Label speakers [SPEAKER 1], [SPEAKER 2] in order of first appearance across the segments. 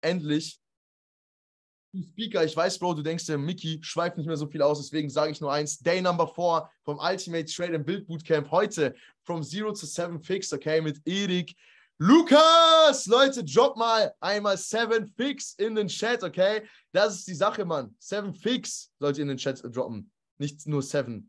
[SPEAKER 1] endlich Speaker. Ich weiß, Bro, du denkst dir, Mickey schweift nicht mehr so viel aus, deswegen sage ich nur eins. Day Number 4 vom Ultimate Trade and Build Bootcamp heute from 0 to 7 Fix, okay, mit Erik Lukas. Leute, drop mal einmal 7 Fix in den Chat, okay? Das ist die Sache, Mann. 7 Fix sollt ihr in den Chat droppen, nicht nur 7.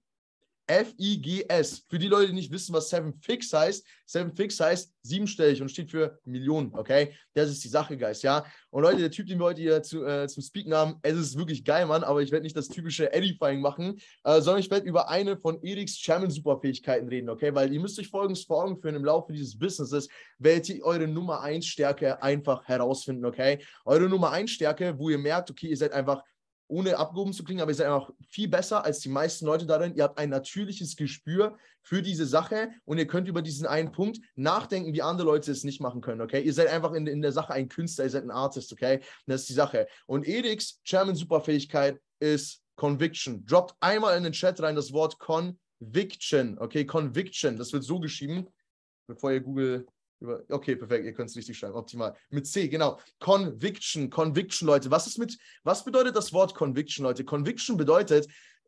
[SPEAKER 1] F-I-G-S. Für die Leute, die nicht wissen, was 7 Fix heißt. 7 Fix heißt siebenstellig und steht für Millionen, okay? Das ist die Sache, Guys, ja? Und Leute, der Typ, den wir heute hier zum Speaken haben, es ist wirklich geil, Mann, aber ich werde nicht das typische Edifying machen, sondern ich werde über eine von Eriks Chairman-Superfähigkeiten reden, okay? Weil ihr müsst euch Folgendes vor Augen führen, im Laufe dieses Businesses werdet ihr eure Nummer 1 Stärke einfach herausfinden, okay? Eure Nummer 1 Stärke, wo ihr merkt, okay, ihr seid einfach ohne abgehoben zu klingen, aber ihr seid einfach viel besser als die meisten Leute darin. Ihr habt ein natürliches Gespür für diese Sache und ihr könnt über diesen einen Punkt nachdenken, wie andere Leute es nicht machen können, okay? Ihr seid einfach in der Sache ein Künstler, ihr seid ein Artist, okay? Und das ist die Sache. Und Eriks Chairman-Superfähigkeit ist Conviction. Droppt einmal in den Chat rein das Wort Conviction, okay? Conviction, das wird so geschrieben, bevor ihr Google... Okay, perfekt, ihr könnt es richtig schreiben, optimal. Mit C, genau. Conviction, Leute. Was bedeutet das Wort Conviction, Leute? Conviction bedeutet,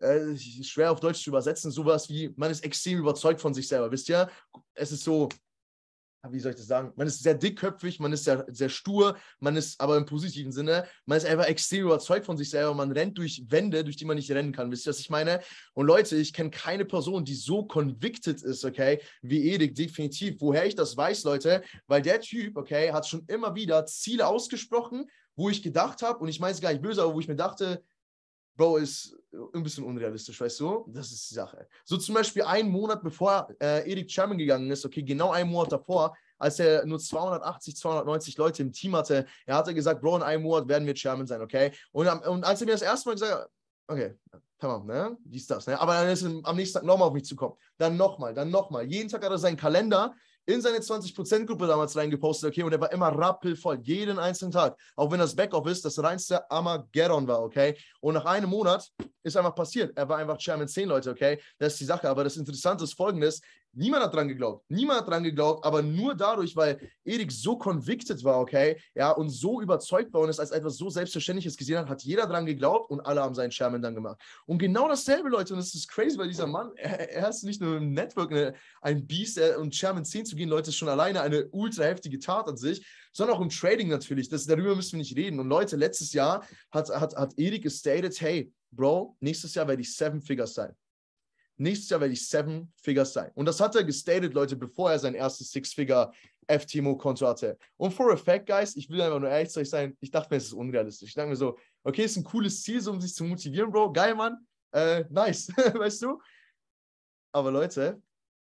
[SPEAKER 1] schwer auf Deutsch zu übersetzen, sowas wie, man ist extrem überzeugt von sich selber, wisst ihr? Es ist so, wie soll ich das sagen? Man ist sehr dickköpfig, man ist sehr, sehr stur, man ist aber im positiven Sinne, man ist einfach extrem überzeugt von sich selber, man rennt durch Wände, durch die man nicht rennen kann. Wisst ihr, was ich meine? Und Leute, ich kenne keine Person, die so convicted ist, okay, wie Erik, definitiv. Woher ich das weiß, Leute, weil der Typ, okay, hat schon immer wieder Ziele ausgesprochen, wo ich gedacht habe, und ich meine es gar nicht böse, aber wo ich mir dachte, Bro, ist ein bisschen unrealistisch, weißt du? Das ist die Sache. So zum Beispiel einen Monat bevor Erik Chairman gegangen ist, okay, genau einen Monat davor, als er nur 280, 290 Leute im Team hatte, er hatte gesagt, Bro, in einem Monat werden wir Chairman sein, okay? Und als er mir das erste Mal gesagt hat, okay, tamam, ne? Dies, das, ne? Aber dann ist er am nächsten Tag nochmal auf mich zukommen. Dann nochmal. Jeden Tag hat er seinen Kalender in seine 20%-Gruppe damals reingepostet, okay, und er war immer rappelvoll, jeden einzelnen Tag, auch wenn das Backoffice das reinste Armageddon war, okay, und nach einem Monat ist einfach passiert, er war einfach Chairman 10, Leute, okay, das ist die Sache, aber das Interessante ist Folgendes, niemand hat dran geglaubt, aber nur dadurch, weil Erik so convicted war, okay, ja, und so überzeugt war und es als etwas so Selbstverständliches gesehen hat, hat jeder dran geglaubt und alle haben seinen Chairman dann gemacht. Und genau dasselbe, Leute, und es ist crazy, weil dieser Mann, er ist nicht nur im Network ein Biest, und Chairman 10 zu gehen, Leute, ist schon alleine eine ultra heftige Tat an sich, sondern auch im Trading natürlich, darüber müssen wir nicht reden. Und Leute, letztes Jahr hat Erik gestated, hey, Bro, nächstes Jahr werde ich 7 Figures sein. Nächstes Jahr werde ich 7 Figures sein. Und das hat er gestated, Leute, bevor er sein erstes 6-Figure FTMO-Konto hatte. Und for a fact, guys, ich will einfach nur ehrlich zu euch sein, ich dachte mir, es ist unrealistisch. Ich dachte mir so, okay, ist ein cooles Ziel, so um sich zu motivieren, Bro. Geil, Mann. Nice, weißt du? Aber Leute,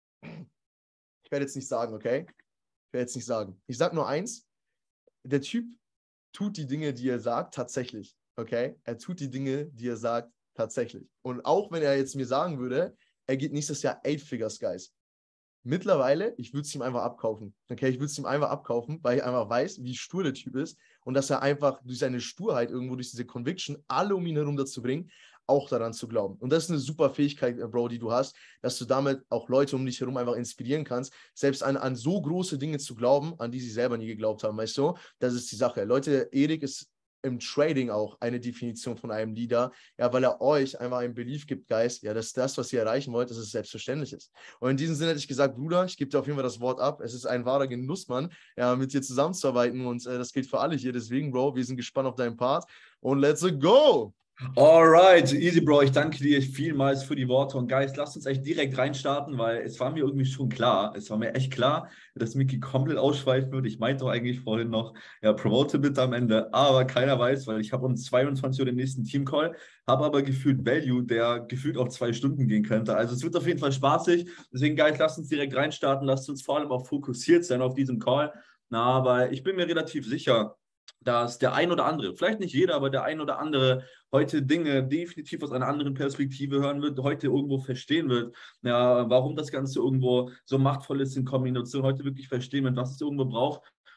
[SPEAKER 1] ich werde jetzt nicht sagen, okay? Ich werde jetzt nicht sagen. Ich sage nur eins, der Typ tut die Dinge, die er sagt, tatsächlich, okay? Er tut die Dinge, die er sagt, tatsächlich. Und auch wenn er jetzt mir sagen würde, er geht nächstes Jahr 8 Figures, Guys. Mittlerweile, ich würde es ihm einfach abkaufen. Okay, ich würde es ihm einfach abkaufen, weil ich einfach weiß, wie stur der Typ ist und dass er einfach durch seine Sturheit irgendwo, durch diese Conviction, alle um ihn herum dazu bringt, auch daran zu glauben. Und das ist eine super Fähigkeit, Bro, die du hast, dass du damit auch Leute um dich herum einfach inspirieren kannst, selbst an so große Dinge zu glauben, an die sie selber nie geglaubt haben, weißt du? Das ist die Sache. Leute, Erik ist im Trading auch eine Definition von einem Leader, ja, weil er euch einfach einen Belief gibt, Guys, ja, dass das, was ihr erreichen wollt, dass es selbstverständlich ist. Und in diesem Sinne hätte ich gesagt, Bruder, ich gebe dir auf jeden Fall das Wort ab. Es ist ein wahrer Genuss, Mann, ja, mit dir zusammenzuarbeiten und das gilt für alle hier. Deswegen, Bro, wir sind gespannt auf deinen Part und let's go!
[SPEAKER 2] Alright, easy, Bro. Ich danke dir vielmals für die Worte. Und Guys, lasst uns echt direkt reinstarten, weil es war mir irgendwie schon klar, es war mir echt klar, dass Mickey komplett ausschweifen wird. Ich meinte doch eigentlich vorhin noch, ja, promote bitte am Ende, aber keiner weiß, weil ich habe um 22 Uhr den nächsten Teamcall, habe aber gefühlt Value, der gefühlt auf 2 Stunden gehen könnte. Also es wird auf jeden Fall spaßig. Deswegen, Guys, lasst uns direkt reinstarten. Lasst uns vor allem auch fokussiert sein auf diesen Call. Na, aber ich bin mir relativ sicher, dass der ein oder andere, vielleicht nicht jeder, aber der ein oder andere heute Dinge definitiv aus einer anderen Perspektive hören wird, heute irgendwo verstehen wird, ja, warum das Ganze irgendwo so machtvoll ist in Kombination, heute wirklich verstehen wird, was es irgendwo braucht,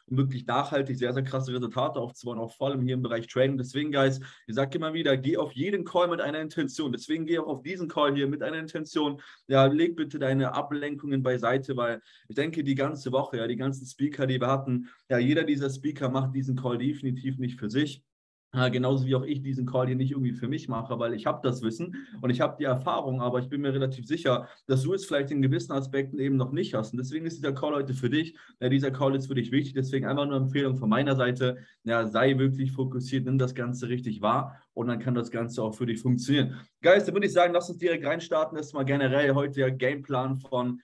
[SPEAKER 2] um wirklich nachhaltig sehr, sehr krasse Resultate aufzubauen, auch vor allem hier im Bereich Trading. Deswegen, Guys, ich sage immer wieder, geh auf jeden Call mit einer Intention. Deswegen geh auch auf diesen Call hier mit einer Intention. Ja, leg bitte deine Ablenkungen beiseite, weil ich denke, die ganze Woche, ja, die ganzen Speaker, die wir hatten, ja, jeder dieser Speaker macht diesen Call definitiv nicht für sich. Genauso wie auch ich diesen Call hier nicht irgendwie für mich mache, weil ich habe das Wissen und ich habe die Erfahrung, aber ich bin mir relativ sicher, dass du es vielleicht in gewissen Aspekten eben noch nicht hast. Und deswegen ist dieser Call heute für dich. Dieser Call ist für dich wichtig. Deswegen einfach nur Empfehlung von meiner Seite. Ja, sei wirklich fokussiert, nimm das Ganze richtig wahr und dann kann das Ganze auch für dich funktionieren. Guys, dann würde ich sagen, lass uns direkt reinstarten. Das ist mal generell heute der Gameplan von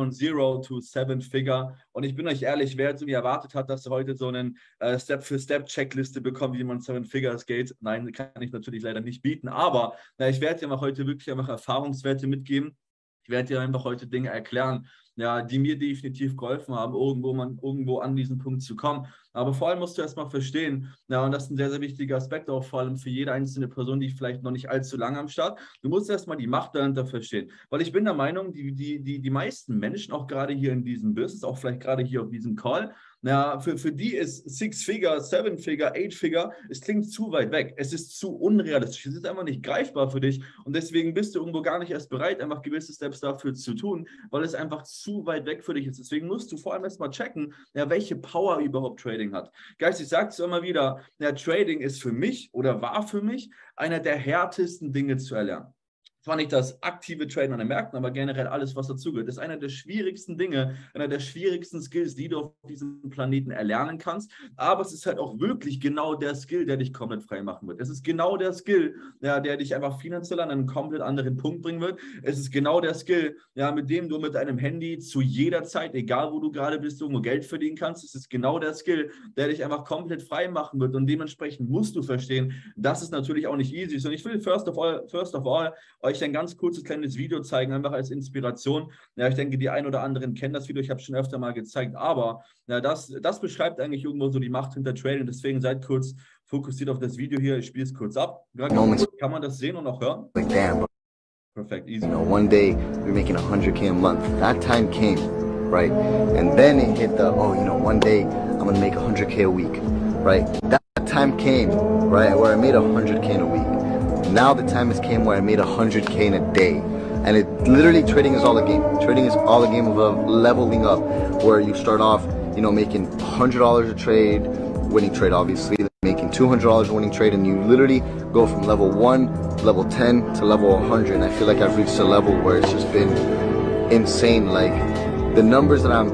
[SPEAKER 2] 0 to 7 Figure. Und ich bin euch ehrlich, wer jetzt irgendwie erwartet hat, dass er heute so einen Step-für-Step-Checkliste bekommt, wie man 7 Figures geht. Nein, kann ich natürlich leider nicht bieten. Aber ich werde dir heute wirklich einfach Erfahrungswerte mitgeben. Ich werde dir einfach heute Dinge erklären, ja, die mir definitiv geholfen haben, irgendwo an diesen Punkt zu kommen. Aber vor allem musst du erstmal verstehen, ja, und das ist ein sehr, sehr wichtiger Aspekt, auch vor allem für jede einzelne Person, die vielleicht noch nicht allzu lange am Start. Du musst erstmal die Macht dahinter verstehen. Weil ich bin der Meinung, die meisten Menschen, auch gerade hier in diesem Business, auch vielleicht gerade hier auf diesem Call, ja, für die ist 6-Figure, 7-Figure, 8-Figure, es klingt zu weit weg. Es ist zu unrealistisch. Es ist einfach nicht greifbar für dich. Und deswegen bist du irgendwo gar nicht erst bereit, einfach gewisse Steps dafür zu tun, weil es einfach zu weit weg für dich ist. Deswegen musst du vor allem erstmal checken, ja, welche Power überhaupt Trading hat. Guys, ich sage es immer wieder, ja, Trading ist für mich oder war für mich einer der härtesten Dinge zu erlernen. Zwar nicht das aktive Traden an den Märkten, aber generell alles, was dazugehört. Das ist einer der schwierigsten Dinge, einer der schwierigsten Skills, die du auf diesem Planeten erlernen kannst. Aber es ist halt auch wirklich genau der Skill, der dich komplett frei machen wird. Es ist genau der Skill, ja, der dich einfach finanziell an einen komplett anderen Punkt bringen wird. Es ist genau der Skill, ja, mit dem du mit deinem Handy zu jeder Zeit, egal wo du gerade bist, irgendwo Geld verdienen kannst. Es ist genau der Skill, der dich einfach komplett frei machen wird. Und dementsprechend musst du verstehen, dass es natürlich auch nicht easy ist. Und ich will first of all euch ein ganz kurzes kleines Video zeigen, einfach als Inspiration. Ja, ich denke, die ein oder anderen kennen das Video, ich habe es schon öfter mal gezeigt, aber ja, das beschreibt eigentlich irgendwo so die Macht hinter Trading. Deswegen seid kurz fokussiert auf das Video hier. Ich spiele es kurz ab. Kann man das sehen und auch hören?
[SPEAKER 3] Like, damn,
[SPEAKER 2] Perfekt, easy.
[SPEAKER 3] you know, one day we're making 100K a month. That time came, right? And then it hit the, oh, you know, one day I'm gonna make 100K a week, right? That time came, right, where I made 100K in a week. Now the time has came where I made 100K in a day. And it literally, trading is all a game. Trading is all a game of leveling up, where you start off, you know, making $100 a trade, winning trade obviously, then making $200 a winning trade, and you literally go from level 1, level 10 to level 100. And I feel like I've reached a level where it's just been insane. Like the numbers that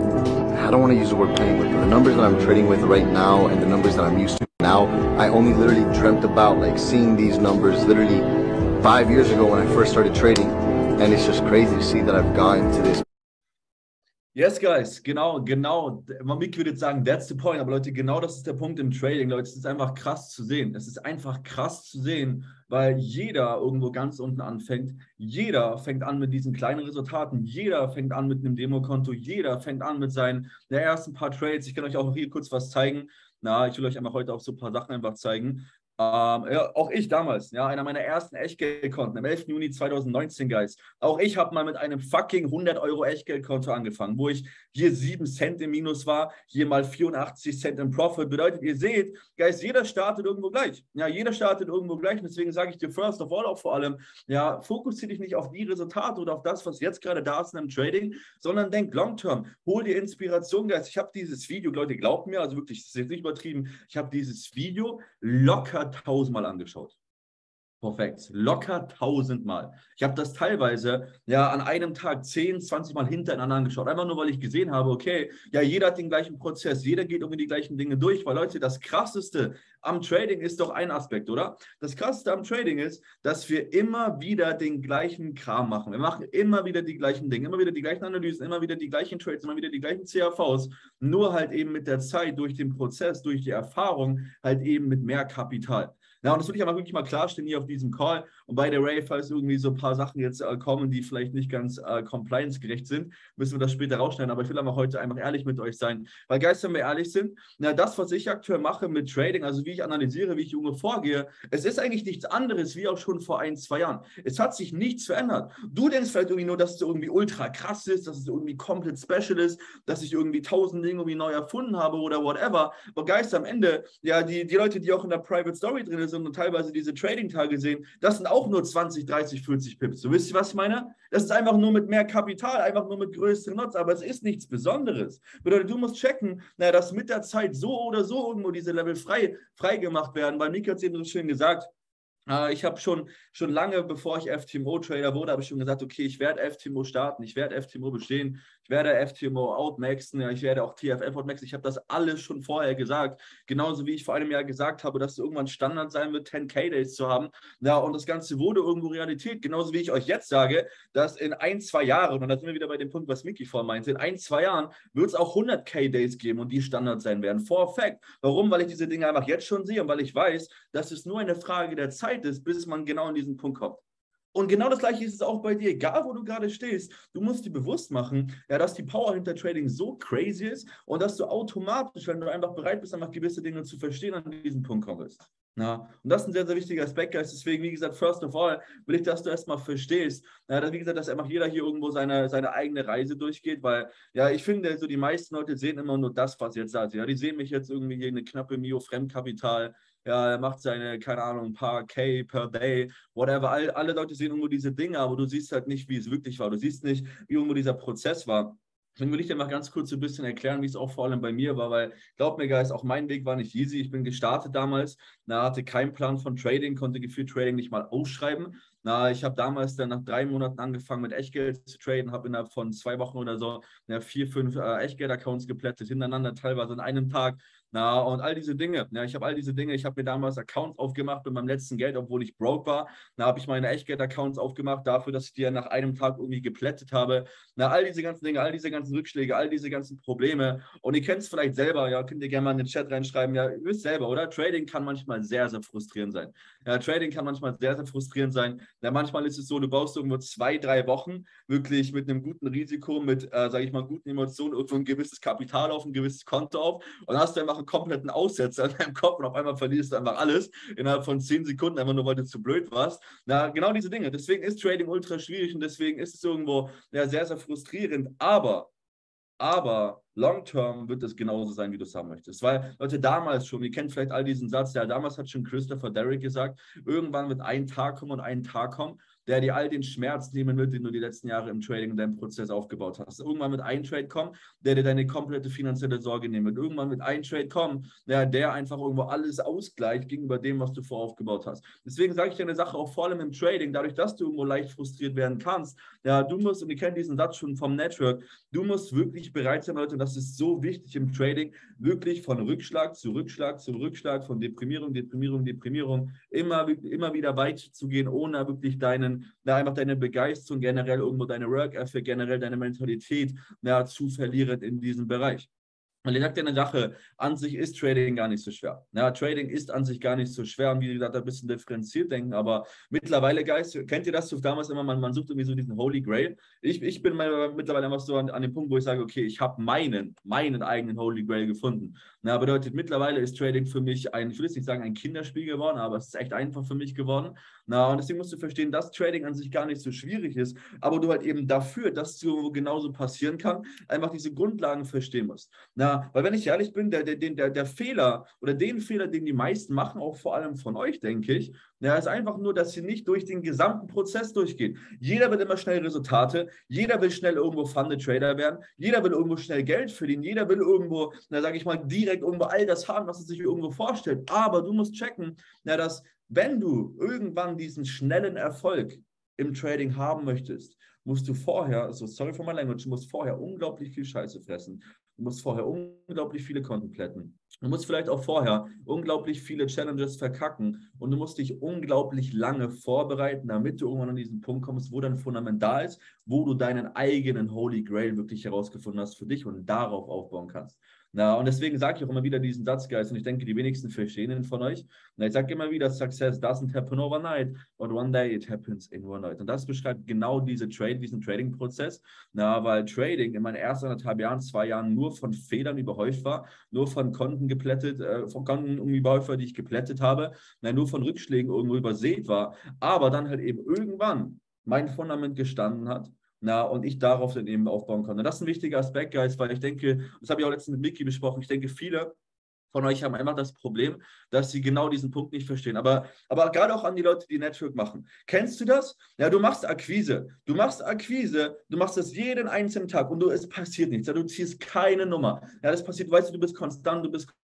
[SPEAKER 3] I don't want to use the word playing with, but the numbers that I'm trading with right now and the numbers that I'm used to now, I only literally dreamt about like seeing these numbers literally 5 years ago when I first started trading. And it's just crazy to see that I've gotten to this.
[SPEAKER 2] Yes, guys, genau. Miki würde jetzt sagen, that's the point. Aber Leute, genau das ist der Punkt im Trading, Leute. Es ist einfach krass zu sehen. Es ist einfach krass zu sehen, weil jeder irgendwo ganz unten anfängt. Jeder fängt an mit diesen kleinen Resultaten. Jeder fängt an mit einem Demokonto. Jeder fängt an mit seinen ersten paar Trades. Ich kann euch auch hier kurz was zeigen. Ich will euch einfach heute auch so ein paar Sachen einfach zeigen. Ja, auch ich damals, ja, einer meiner ersten Echtgeldkonten am 11. Juni 2019, Guys. Auch ich habe mal mit einem fucking 100 Euro Echtgeldkonto angefangen, wo ich hier 7 Cent im Minus war, hier mal 84 Cent im Profit. Bedeutet, ihr seht, Guys, jeder startet irgendwo gleich. Ja, jeder startet irgendwo gleich. Und deswegen sage ich dir first of all auch vor allem, ja, fokussiere dich nicht auf die Resultate oder auf das, was jetzt gerade da ist im Trading, sondern denk long term. Hol dir Inspiration, Guys. Ich habe dieses Video, Leute, glaubt mir, also wirklich, das ist jetzt nicht übertrieben, ich habe dieses Video locker 1000-mal angeschaut. Perfekt. Locker 1000-mal. Ich habe das teilweise ja an einem Tag 10, 20 Mal hintereinander angeschaut. Einfach nur, weil ich gesehen habe, okay, ja, jeder hat den gleichen Prozess, jeder geht irgendwie die gleichen Dinge durch, weil Leute, das Krasseste am Trading ist doch ein Aspekt, oder? Das Krasseste am Trading ist, dass wir immer wieder den gleichen Kram machen. Wir machen immer wieder die gleichen Dinge, immer wieder die gleichen Analysen, immer wieder die gleichen Trades, immer wieder die gleichen CAVs, nur halt eben mit der Zeit, durch den Prozess, durch die Erfahrung, halt eben mit mehr Kapital. Ja, und das will ich aber wirklich mal klarstellen hier auf diesem Call. Und bei der Ray, falls irgendwie so ein paar Sachen jetzt kommen, die vielleicht nicht ganz compliance-gerecht sind, müssen wir das später rausschneiden. Aber ich will aber heute einfach ehrlich mit euch sein. Weil, Guys, wenn wir ehrlich sind, na, das, was ich aktuell mache mit Trading, also wie ich analysiere, wie ich Junge vorgehe, es ist eigentlich nichts anderes wie auch schon vor 1, 2 Jahren. Es hat sich nichts verändert. Du denkst vielleicht irgendwie nur, dass es irgendwie ultra krass ist, dass es irgendwie komplett special ist, dass ich irgendwie 1000 Dinge irgendwie neu erfunden habe oder whatever. Aber Guys, am Ende, ja, die Leute, die auch in der Private Story drin sind und teilweise diese Trading-Tage sehen, das sind auch nur 20, 30, 40 Pips. So, wisst ihr, was ich meine? Das ist einfach nur mit mehr Kapital, einfach nur mit größeren Lots, aber es ist nichts Besonderes. Bedeutet, du musst checken, na, dass mit der Zeit so oder so irgendwo diese Level frei gemacht werden, weil Mika hat es eben so schön gesagt. Ich habe schon lange, bevor ich FTMO-Trader wurde, habe ich schon gesagt, okay, ich werde FTMO starten, ich werde FTMO bestehen, ich werde FTMO outmaxen, ja, ich werde auch TFF outmaxen. Ich habe das alles schon vorher gesagt, genauso wie ich vor einem Jahr gesagt habe, dass es irgendwann Standard sein wird, 10K-Days zu haben. Ja, und das Ganze wurde irgendwo Realität, genauso wie ich euch jetzt sage, dass in 1, 2 Jahren, und da sind wir wieder bei dem Punkt, was Micky vorhin meinte, in 1, 2 Jahren wird es auch 100K-Days geben und die Standard sein werden. For fact. Warum? Weil ich diese Dinge einfach jetzt schon sehe und weil ich weiß, dass es nur eine Frage der Zeit ist, bis man genau in diesen Punkt kommt. Und genau das Gleiche ist es auch bei dir, egal wo du gerade stehst. Du musst dir bewusst machen, ja, dass die Power hinter Trading so crazy ist und dass du automatisch, wenn du einfach bereit bist, einfach gewisse Dinge zu verstehen, an diesen Punkt kommst. Ja, und das ist ein sehr, sehr wichtiger Aspekt, Guys. Deswegen, wie gesagt, first of all, will ich, dass du erstmal verstehst, ja, wie gesagt, dass einfach jeder hier irgendwo seine eigene Reise durchgeht, weil, ja, ich finde, so die meisten Leute sehen immer nur das, was jetzt da ist. Ja, die sehen mich jetzt irgendwie hier eine knappe Mio Fremdkapital. Ja, er macht seine, keine Ahnung, ein paar K per Day, whatever. Alle Leute sehen irgendwo diese Dinge, aber du siehst halt nicht, wie es wirklich war. Du siehst nicht, wie irgendwo dieser Prozess war. Deswegen will ich dir mal ganz kurz so ein bisschen erklären, wie es auch vor allem bei mir war, weil, glaub mir, Guys, auch mein Weg war nicht easy. Ich bin gestartet damals, hatte keinen Plan von Trading, konnte gefühlt Trading nicht mal ausschreiben. Ich habe damals dann nach 3 Monaten angefangen mit Echtgeld zu traden, habe innerhalb von 2 Wochen oder so 4, 5 Echtgeld-Accounts geplättet, hintereinander, teilweise an einem Tag. Und all diese Dinge, ich habe all diese Dinge, ich habe mir damals Accounts aufgemacht mit meinem letzten Geld, obwohl ich broke war. Da habe ich meine Echtgeld-Accounts aufgemacht dafür, dass ich die ja nach einem Tag irgendwie geplättet habe. All diese ganzen Dinge, all diese ganzen Rückschläge, all diese ganzen Probleme. Und ihr kennt es vielleicht selber, ja, könnt ihr gerne mal in den Chat reinschreiben. Ja, ihr wisst selber, oder? Trading kann manchmal sehr, sehr frustrierend sein. Ja, Trading kann manchmal sehr, sehr frustrierend sein. Ja, manchmal ist es so, du baust irgendwo 2, 3 Wochen wirklich mit einem guten Risiko, mit, sage ich mal, guten Emotionen irgendwo ein gewisses Kapital auf, ein gewisses Konto auf und dann hast du einfach einen kompletten Aussetzer in deinem Kopf und auf einmal verlierst du einfach alles innerhalb von 10 Sekunden, einfach nur, weil du zu blöd warst. Genau diese Dinge. Deswegen ist Trading ultra schwierig und deswegen ist es irgendwo sehr, sehr frustrierend. Aber long-term wird es genauso sein, wie du es haben möchtest. Weil, Leute, damals schon, ihr kennt vielleicht all diesen Satz, ja, damals hat schon Christopher Derrick gesagt, irgendwann wird ein Tag kommen und ein Tag kommen, der dir all den Schmerz nehmen wird, den du die letzten Jahre im Trading in deinem Prozess aufgebaut hast. Irgendwann wird ein Trade kommen, der dir deine komplette finanzielle Sorge nehmen wird. Irgendwann wird ein Trade kommen, der einfach irgendwo alles ausgleicht gegenüber dem, was du voraufgebaut hast. Deswegen sage ich dir eine Sache, auch vor allem im Trading, dadurch, dass du irgendwo leicht frustriert werden kannst, ja, du musst, und ihr kennt diesen Satz schon vom Network, du musst wirklich bereit sein, Leute, und das ist so wichtig im Trading, wirklich von Rückschlag zu Rückschlag zu Rückschlag, von Deprimierung, immer wieder weit zu gehen, ohne wirklich einfach deine Begeisterung, generell irgendwo deine Work-Ethic, generell deine Mentalität zu verlieren in diesem Bereich. Und ich sage dir eine Sache, an sich ist Trading gar nicht so schwer. Ja, Trading ist an sich gar nicht so schwer und wie gesagt, ein bisschen differenziert denken, aber mittlerweile, Guys, kennt ihr das so damals immer, man sucht irgendwie so diesen Holy Grail. Ich bin mittlerweile einfach so an dem Punkt, wo ich sage, okay, ich habe meinen eigenen Holy Grail gefunden. Bedeutet, mittlerweile ist Trading für mich ich will jetzt nicht sagen ein Kinderspiel geworden, aber es ist echt einfach für mich geworden. Und deswegen musst du verstehen, dass Trading an sich gar nicht so schwierig ist, aber du halt eben dafür, dass es so genauso passieren kann, einfach diese Grundlagen verstehen musst. Weil wenn ich ehrlich bin, der Fehler oder den Fehler, den die meisten machen, auch vor allem von euch, denke ich, ist einfach nur, dass sie nicht durch den gesamten Prozess durchgehen. Jeder will immer schnell Resultate, jeder will schnell irgendwo Funded Trader werden, jeder will irgendwo schnell Geld verdienen, jeder will irgendwo, sage ich mal, direkt irgendwo all das haben, was er sich irgendwo vorstellt. Aber du musst checken, dass wenn du irgendwann diesen schnellen Erfolg im Trading haben möchtest, musst du vorher, also sorry for my language, du musst vorher unglaublich viel Scheiße fressen. Du musst vorher unglaublich viele Konten plätten. Du musst vielleicht auch vorher unglaublich viele Challenges verkacken und du musst dich unglaublich lange vorbereiten, damit du irgendwann an diesen Punkt kommst, wo dein Fundament da ist, wo du deinen eigenen Holy Grail wirklich herausgefunden hast für dich und darauf aufbauen kannst. Na, und deswegen sage ich auch immer wieder diesen Satz, Guys, und ich denke, die wenigsten verstehen ihn von euch. Und ich sage immer wieder, Success doesn't happen overnight, but one day it happens in one night. Und das beschreibt genau diesen Trading-Prozess. Na, weil Trading in meinen ersten 1,5 Jahren, 2 Jahren nur von Fehlern überhäuft war, nur von Konten geplättet, von Konten irgendwie überhäuft war, die ich geplättet habe, na, nur von Rückschlägen irgendwo übersät war, aber dann halt eben irgendwann mein Fundament gestanden hat. Na, und ich darauf dann eben aufbauen konnte. Das ist ein wichtiger Aspekt, Guys, weil ich denke, das habe ich auch letztens mit Micky besprochen, ich denke, viele von euch haben einfach das Problem, dass sie genau diesen Punkt nicht verstehen. Aber gerade auch an die Leute, die Network machen. Kennst du das? Ja, du machst Akquise. Du machst das jeden einzelnen Tag und es passiert nichts. Ja, du ziehst keine Nummer. Ja, das passiert, weißt du, du bist konstant,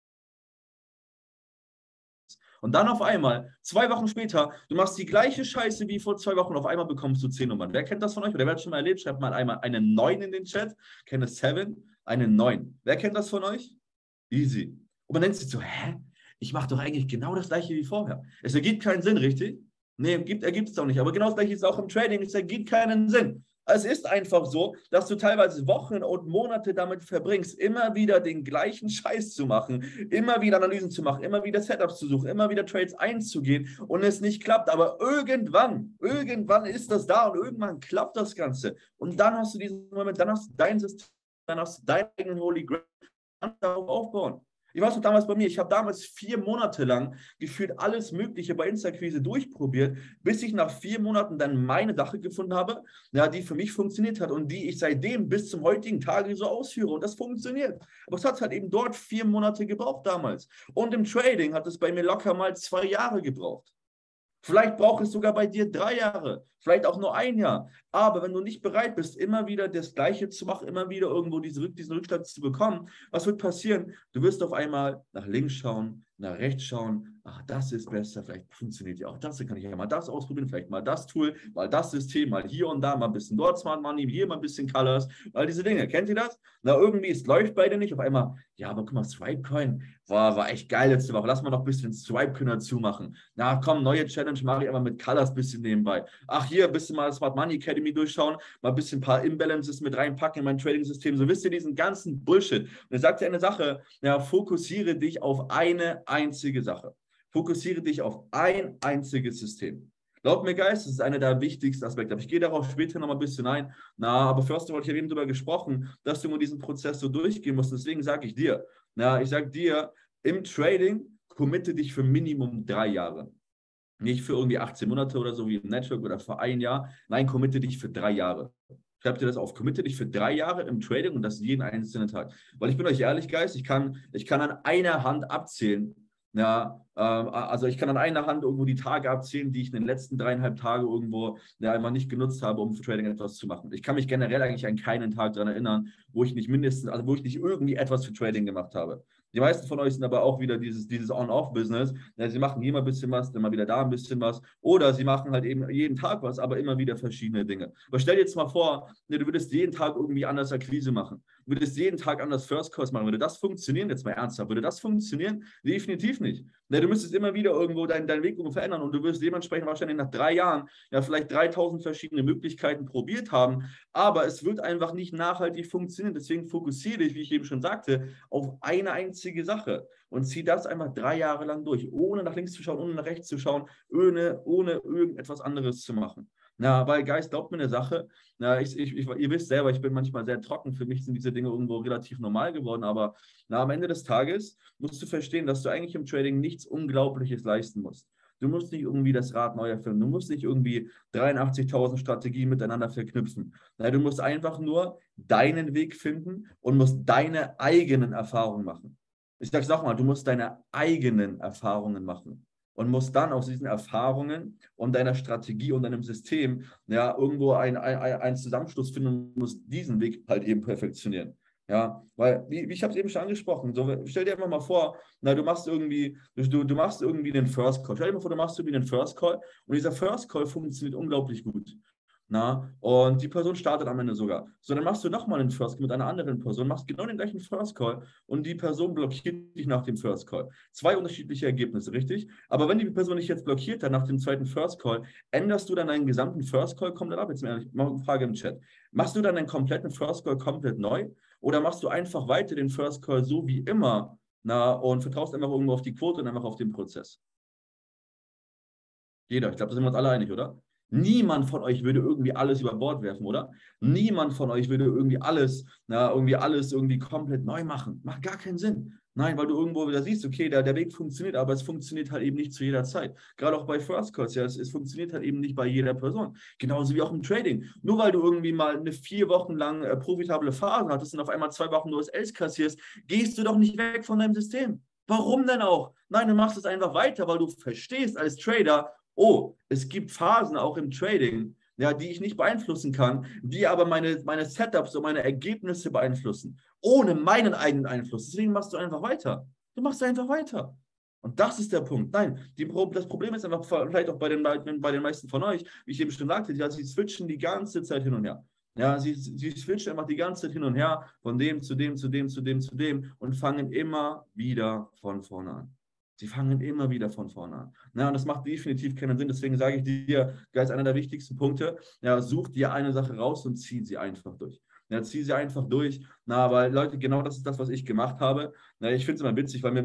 [SPEAKER 2] und dann auf einmal, 2 Wochen später, du machst die gleiche Scheiße wie vor 2 Wochen, auf einmal bekommst du 10 Nummern. Wer kennt das von euch? Oder wer hat das schon mal erlebt? Schreibt mal einmal eine 9 in den Chat. Kenne 7, eine 9. Wer kennt das von euch? Easy. Und man denkt sich so, hä? Ich mache doch eigentlich genau das Gleiche wie vorher. Es ergibt keinen Sinn, richtig? Nee, ergibt es auch nicht. Aber genau das Gleiche ist auch im Trading. Es ergibt keinen Sinn. Es ist einfach so, dass du teilweise Wochen und Monate damit verbringst, immer wieder den gleichen Scheiß zu machen, immer wieder Analysen zu machen, immer wieder Setups zu suchen, immer wieder Trades einzugehen und es nicht klappt. Aber irgendwann ist das da und irgendwann klappt das Ganze. Und dann hast du diesen Moment, dann hast du dein System, dann hast du deinen eigenen Holy Grail, darauf aufbauen. Ich weiß noch damals bei mir, ich habe damals 4 Monate lang gefühlt alles Mögliche bei Insta-Akquise durchprobiert, bis ich nach 4 Monaten dann meine Sache gefunden habe, ja, die für mich funktioniert hat und die ich seitdem bis zum heutigen Tage so ausführe. Und das funktioniert. Aber es hat halt eben dort 4 Monate gebraucht damals. Und im Trading hat es bei mir locker mal 2 Jahre gebraucht. Vielleicht braucht es sogar bei dir 3 Jahre, vielleicht auch nur 1 Jahr. Aber wenn du nicht bereit bist, immer wieder das Gleiche zu machen, immer wieder irgendwo diesen Rückstand zu bekommen, was wird passieren? Du wirst auf einmal nach links schauen, nach rechts schauen. Ach, das ist besser, vielleicht funktioniert ja auch das. Dann kann ich ja mal das ausprobieren, vielleicht mal das Tool, mal das System, mal hier und da, mal ein bisschen dort Smart Money, hier mal ein bisschen Colors, all diese Dinge. Kennt ihr das? Na, irgendwie, es läuft bei dir nicht. Auf einmal, ja, aber guck mal, Swipecoin war echt geil letzte Woche. Lass mal noch ein bisschen Swipecoin dazu machen. Na komm, neue Challenge, mache ich aber mit Colors ein bisschen nebenbei. Ach, hier ein bisschen mal Smart Money Academy durchschauen, mal ein bisschen ein paar Imbalances mit reinpacken in mein Trading-System. So wisst ihr diesen ganzen Bullshit. Und er sagt dir eine Sache, ja, fokussiere dich auf eine einzige Sache. Fokussiere dich auf ein einziges System. Glaub mir, Guys, das ist einer der wichtigsten Aspekte. Aber ich gehe darauf später noch mal ein bisschen ein. Na, aber first of all, ich habe eben darüber gesprochen, dass du nur diesen Prozess so durchgehen musst. Deswegen sage ich dir, ich sage dir, im Trading committe dich für Minimum 3 Jahre. Nicht für irgendwie 18 Monate oder so wie im Network oder für 1 Jahr. Nein, committe dich für 3 Jahre. Schreib dir das auf. Committe dich für 3 Jahre im Trading und das jeden einzelnen Tag. Weil ich bin euch ehrlich, Guys, ich kann an einer Hand abzählen. Ja, also ich kann an einer Hand irgendwo die Tage abzählen, die ich in den letzten 3,5 Tagen irgendwo einmal nicht genutzt habe, um für Trading etwas zu machen. Ich kann mich generell eigentlich an keinen Tag daran erinnern, wo ich nicht irgendwie etwas für Trading gemacht habe. Die meisten von euch sind aber auch wieder dieses On-Off-Business. Ja, sie machen hier mal ein bisschen was, dann mal wieder da ein bisschen was. Oder sie machen halt eben jeden Tag was, aber immer wieder verschiedene Dinge. Aber stell dir jetzt mal vor, du würdest jeden Tag irgendwie anders Akquise machen. Du würdest jeden Tag anders First Calls machen. Würde das funktionieren? Jetzt mal ernsthaft. Würde das funktionieren? Definitiv nicht. Du müsstest immer wieder irgendwo deinen Weg verändern und du wirst dementsprechend wahrscheinlich nach 3 Jahren ja vielleicht 3000 verschiedene Möglichkeiten probiert haben, aber es wird einfach nicht nachhaltig funktionieren. Deswegen fokussiere dich, wie ich eben schon sagte, auf eine einzige Sache und zieh das einfach 3 Jahre lang durch, ohne nach links zu schauen, ohne nach rechts zu schauen, ohne irgendetwas anderes zu machen. Na, weil, Guys, glaubt mir eine Sache, ihr wisst selber, ich bin manchmal sehr trocken, für mich sind diese Dinge irgendwo relativ normal geworden, aber am Ende des Tages musst du verstehen, dass du eigentlich im Trading nichts Unglaubliches leisten musst. Du musst nicht irgendwie das Rad neu erfinden, du musst nicht irgendwie 83.000 Strategien miteinander verknüpfen. Du musst einfach nur deinen Weg finden und musst deine eigenen Erfahrungen machen. Ich sage es nochmal, du musst deine eigenen Erfahrungen machen. Und musst dann aus diesen Erfahrungen und deiner Strategie und deinem System ja irgendwo einen Zusammenschluss finden und musst diesen Weg halt eben perfektionieren. Ja, weil, wie ich habe es eben schon angesprochen, so, stell dir einfach mal vor, du machst irgendwie den First Call. Stell dir mal vor, du machst irgendwie den First Call und dieser First Call funktioniert unglaublich gut. Und die Person startet am Ende sogar. So, dann machst du nochmal einen First Call mit einer anderen Person, machst genau den gleichen First Call und die Person blockiert dich nach dem First Call. 2 unterschiedliche Ergebnisse, richtig? Aber wenn die Person dich jetzt blockiert hat nach dem zweiten First Call, änderst du dann deinen gesamten First Call komplett ab? Jetzt mal eine Frage im Chat. Machst du dann deinen kompletten First Call komplett neu Oder machst du einfach weiter den First Call so wie immer, und vertraust einfach irgendwo auf die Quote und einfach auf den Prozess? Jeder. Ich glaube, da sind wir uns alle einig, oder? Niemand von euch würde irgendwie alles über Bord werfen, oder? Niemand von euch würde irgendwie alles irgendwie komplett neu machen. Macht gar keinen Sinn. Nein, weil du irgendwo wieder siehst, okay, der Weg funktioniert, aber es funktioniert halt eben nicht zu jeder Zeit. Gerade auch bei First Calls, ja, es funktioniert halt eben nicht bei jeder Person. Genauso wie auch im Trading. Nur weil du irgendwie mal eine 4 Wochen lang profitable Phase hattest und auf einmal 2 Wochen nur das kassierst, gehst du doch nicht weg von deinem System. Warum denn auch? Nein, du machst es einfach weiter, weil du verstehst als Trader, oh, es gibt Phasen auch im Trading, ja, die ich nicht beeinflussen kann, die aber meine Setups und meine Ergebnisse beeinflussen, ohne meinen eigenen Einfluss. Deswegen machst du einfach weiter. Du machst einfach weiter. Und das ist der Punkt. Nein, das Problem ist einfach, vielleicht auch bei den meisten von euch, wie ich eben schon sagte, sie switchen die ganze Zeit hin und her. Ja, sie switchen einfach die ganze Zeit hin und her, von dem zu dem, zu dem, zu dem, zu dem und fangen immer wieder von vorne an. Sie fangen immer wieder von vorne an. Ja, und das macht definitiv keinen Sinn. Deswegen sage ich dir, Guys, einer der wichtigsten Punkte, ja, such dir eine Sache raus und zieh sie einfach durch. Ja, zieh sie einfach durch. Weil Leute, genau das ist das, was ich gemacht habe. Ich finde es immer witzig, weil mir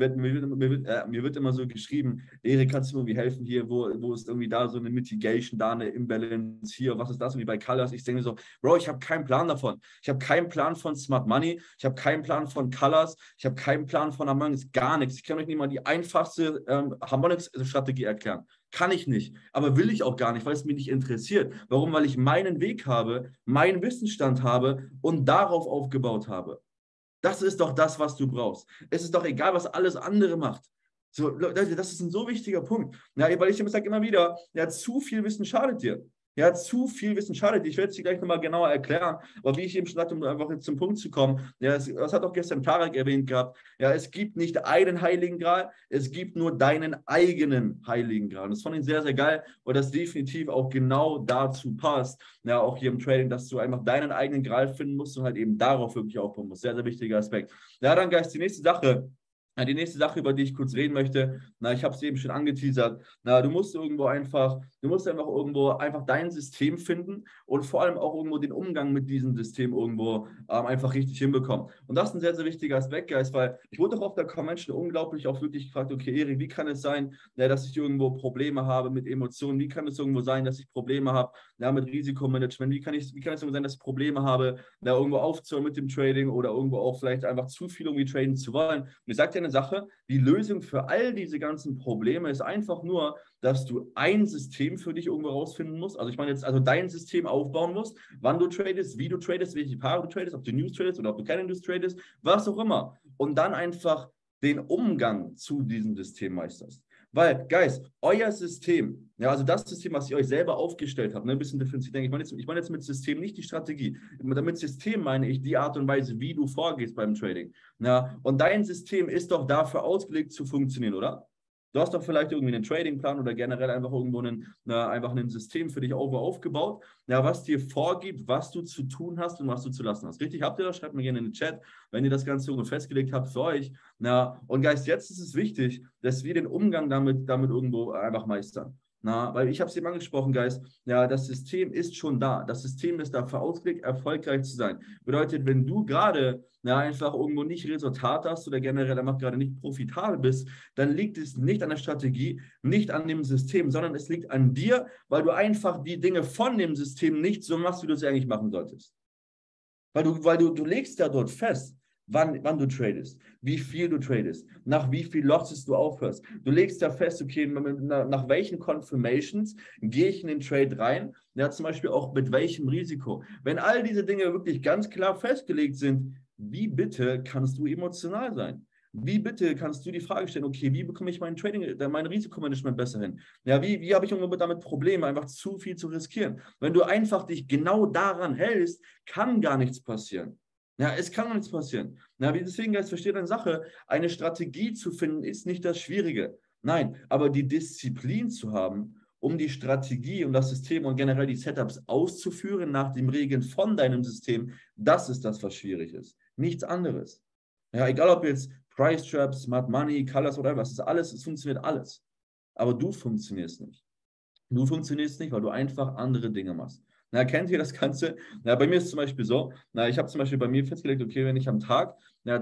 [SPEAKER 2] wird immer so geschrieben, Erik, kannst du mir irgendwie helfen hier, wo ist irgendwie da so eine Mitigation, da eine Imbalance hier, was ist das, wie bei Colors? Ich denke mir so, Bro, ich habe keinen Plan davon. Ich habe keinen Plan von Smart Money, ich habe keinen Plan von Colors, ich habe keinen Plan von Harmonics, gar nichts. Ich kann euch nicht mal die einfachste Harmonics-Strategie erklären. Kann ich nicht, aber will ich auch gar nicht, weil es mich nicht interessiert. Warum? Weil ich meinen Weg habe, meinen Wissensstand habe und darauf aufgebaut habe. Das ist doch das, was du brauchst. Es ist doch egal, was alles andere macht. So, Leute, das ist ein so wichtiger Punkt. Ja, weil ich sage immer wieder, ja, zu viel Wissen schadet dir. Ja, zu viel Wissen schadet dir. Ich werde es dir gleich nochmal genauer erklären. Aber wie ich eben schon sagte, um einfach jetzt zum Punkt zu kommen, ja, das hat auch gestern Tarek erwähnt gehabt, ja, es gibt nicht einen Heiligen Gral, es gibt nur deinen eigenen Heiligen Gral. Und das fand ich sehr, sehr geil, weil das definitiv auch genau dazu passt, ja, auch hier im Trading, dass du einfach deinen eigenen Gral finden musst und halt eben darauf wirklich aufbauen musst. Sehr, sehr wichtiger Aspekt. Ja, dann, Guys, die nächste Sache, über die ich kurz reden möchte, ich habe es eben schon angeteasert, du musst einfach irgendwo dein System finden und vor allem auch irgendwo den Umgang mit diesem System irgendwo einfach richtig hinbekommen. Und das ist ein sehr, sehr wichtiger Aspekt, Guys, weil ich wurde auch auf der Convention unglaublich auch wirklich gefragt, okay, Erik, wie kann es sein, dass ich irgendwo Probleme habe mit Emotionen? Wie kann es irgendwo sein, dass ich Probleme habe mit Risikomanagement? Wie kann es irgendwo sein, dass ich Probleme habe, irgendwo aufzuhören mit dem Trading oder irgendwo auch vielleicht einfach zu viel irgendwie traden zu wollen? Und ich sage dir eine Sache, die Lösung für all diese ganzen Probleme ist einfach nur, dass du ein System für dich irgendwo rausfinden musst. Also ich meine jetzt, also dein System aufbauen musst, wann du tradest, wie du tradest, welche Paare du tradest, ob du News tradest oder ob du keine News tradest, was auch immer. Und dann einfach den Umgang zu diesem System meisterst. Weil, Guys, euer System, ja, also das System, was ihr euch selber aufgestellt habt, ein bisschen differenziert, ich meine jetzt mit System nicht die Strategie. Damit System meine ich die Art und Weise, wie du vorgehst beim Trading. Ja, und dein System ist doch dafür ausgelegt zu funktionieren, oder? Du hast doch vielleicht irgendwie einen Tradingplan oder generell einfach irgendwo einfach ein System für dich aufgebaut, ja, was dir vorgibt, was du zu tun hast und was du zu lassen hast. Richtig, habt ihr das? Schreibt mir gerne in den Chat, wenn ihr das Ganze irgendwo festgelegt habt für euch. Ja, und Guys, jetzt ist es wichtig, dass wir den Umgang damit irgendwo einfach meistern. Weil ich habe es eben angesprochen, Guys, ja, das System ist schon da. Das System ist dafür ausgelegt, erfolgreich zu sein. Bedeutet, wenn du gerade einfach irgendwo nicht Resultat hast oder generell einfach gerade nicht profitabel bist, dann liegt es nicht an der Strategie, nicht an dem System, sondern es liegt an dir, weil du einfach die Dinge von dem System nicht so machst, wie du es eigentlich machen solltest. Weil du legst ja dort fest, wann du tradest, wie viel du tradest, nach wie viel Losses du aufhörst. Du legst ja fest, okay, nach welchen Confirmations gehe ich in den Trade rein, ja, zum Beispiel auch mit welchem Risiko. Wenn all diese Dinge wirklich ganz klar festgelegt sind, wie bitte kannst du emotional sein? Wie bitte kannst du die Frage stellen, okay, wie bekomme ich mein Trading, mein Risikomanagement besser hin? Ja, wie habe ich damit Probleme, einfach zu viel zu riskieren? Wenn du einfach dich genau daran hältst, kann gar nichts passieren. Ja, es kann nichts passieren. Ja, deswegen, Guys, versteht eine Sache, eine Strategie zu finden, ist nicht das Schwierige. Nein, aber die Disziplin zu haben, um die Strategie und das System und generell die Setups auszuführen nach den Regeln von deinem System, das ist das, was schwierig ist. Nichts anderes. Ja, egal ob jetzt Price Traps, Smart Money, Colors oder was, es funktioniert alles. Aber du funktionierst nicht. Du funktionierst nicht, weil du einfach andere Dinge machst. Na, kennt ihr das Ganze? Na, bei mir ist es zum Beispiel so, na, ich habe zum Beispiel bei mir festgelegt, okay, wenn ich am Tag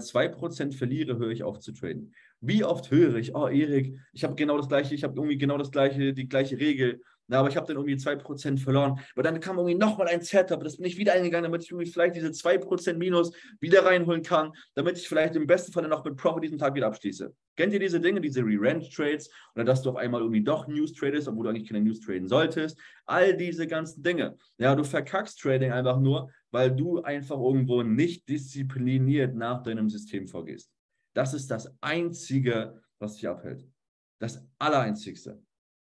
[SPEAKER 2] 2% verliere, höre ich auf zu traden. Wie oft höre ich, oh Erik, ich habe genau das Gleiche, ich habe irgendwie genau das Gleiche, die gleiche Regel, na, aber ich habe dann irgendwie 2% verloren. Aber dann kam irgendwie nochmal ein Setup, das bin ich wieder eingegangen, damit ich irgendwie vielleicht diese 2% Minus wieder reinholen kann, damit ich vielleicht im besten Fall dann noch mit Profit diesen Tag wieder abschließe. Kennt ihr diese Dinge, diese Re-Range-Trades oder dass du auf einmal irgendwie doch News tradest, obwohl du eigentlich keine News traden solltest? All diese ganzen Dinge. Ja, du verkackst Trading einfach nur, weil du einfach irgendwo nicht diszipliniert nach deinem System vorgehst. Das ist das Einzige, was dich abhält. Das Allereinzigste.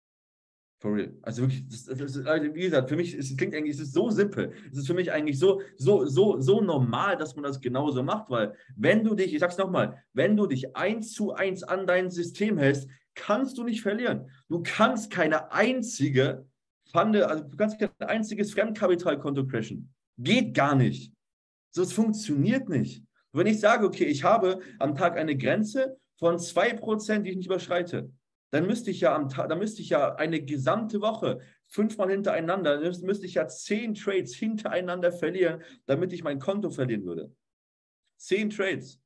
[SPEAKER 2] For real. Also wirklich, wie gesagt, für mich, es klingt eigentlich, es ist so simpel. Es ist für mich eigentlich so normal, dass man das genauso macht, weil wenn du dich, ich sag's nochmal, wenn du dich 1:1 an dein System hältst, kannst du nicht verlieren. Du kannst keine einzige Pfande, also du kannst kein einziges Fremdkapitalkonto crashen. Geht gar nicht. So, es funktioniert nicht. Wenn ich sage, okay, ich habe am Tag eine Grenze von 2%, die ich nicht überschreite, dann müsste ich ja eine gesamte Woche 5-mal hintereinander, müsste ich ja 10 Trades hintereinander verlieren, damit ich mein Konto verlieren würde. 10 Trades.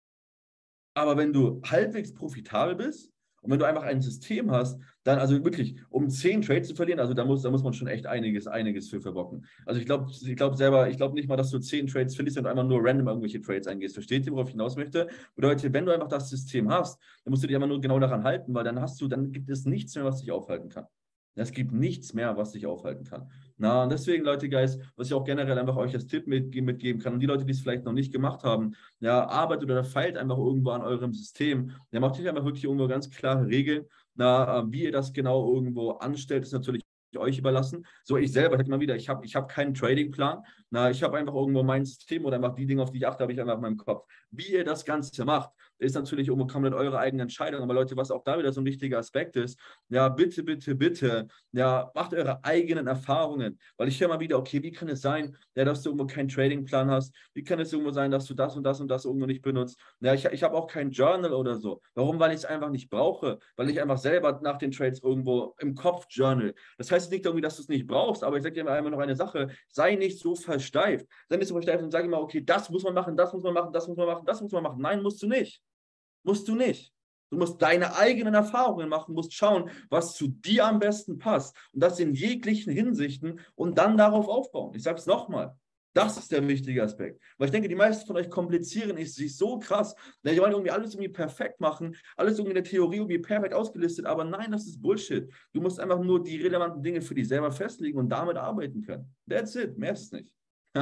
[SPEAKER 2] Aber wenn du halbwegs profitabel bist und wenn du einfach ein System hast, dann also wirklich, um 10 Trades zu verlieren, also da muss man schon echt einiges für verbocken. Also ich glaube nicht mal, dass du 10 Trades verlierst, wenn du einfach nur random irgendwelche Trades eingehst. Versteht ihr, worauf ich hinaus möchte? Bedeutet, wenn du einfach das System hast, dann musst du dich einfach nur genau daran halten, weil dann gibt es nichts mehr, was dich aufhalten kann. Es gibt nichts mehr, was dich aufhalten kann. Na, und deswegen, Leute, Guys, was ich auch generell einfach euch als Tipp mitgeben kann, und die Leute, die es vielleicht noch nicht gemacht haben, ja, arbeitet oder feilt einfach irgendwo an eurem System. Ja, macht euch einfach wirklich irgendwo ganz klare Regeln. Na, wie ihr das genau irgendwo anstellt, ist natürlich euch überlassen. So, ich selber, ich sage immer wieder, ich hab keinen Tradingplan. Na, ich habe einfach irgendwo mein System oder einfach die Dinge, auf die ich achte, habe ich einfach in meinem Kopf. Wie ihr das Ganze macht, ist natürlich irgendwo komplett eure eigene Entscheidung. Aber Leute, was auch da wieder so ein wichtiger Aspekt ist, ja, bitte, bitte, bitte, ja, macht eure eigenen Erfahrungen. Weil ich höre mal wieder, okay, wie kann es sein, ja, dass du irgendwo keinen Tradingplan hast? Wie kann es irgendwo sein, dass du das und das und das irgendwo nicht benutzt? Ja, ich habe auch kein Journal oder so. Warum? Weil ich es einfach nicht brauche. Weil ich einfach selber nach den Trades irgendwo im Kopf journal. Das heißt nicht irgendwie, dass du es nicht brauchst, aber ich sage dir einmal noch eine Sache, sei nicht so versteift. Sei nicht so versteift und sage immer, okay, das muss man machen, das muss man machen, das muss man machen, das muss man machen. Nein, musst du nicht. Musst du nicht. Du musst deine eigenen Erfahrungen machen, musst schauen, was zu dir am besten passt. Und das in jeglichen Hinsichten und dann darauf aufbauen. Ich sage es nochmal. Das ist der wichtige Aspekt. Weil ich denke, die meisten von euch komplizieren es sich so krass. Die wollen irgendwie alles irgendwie perfekt machen, alles irgendwie in der Theorie irgendwie perfekt ausgelistet. Aber nein, das ist Bullshit. Du musst einfach nur die relevanten Dinge für dich selber festlegen und damit arbeiten können. That's it. Mehr ist es nicht.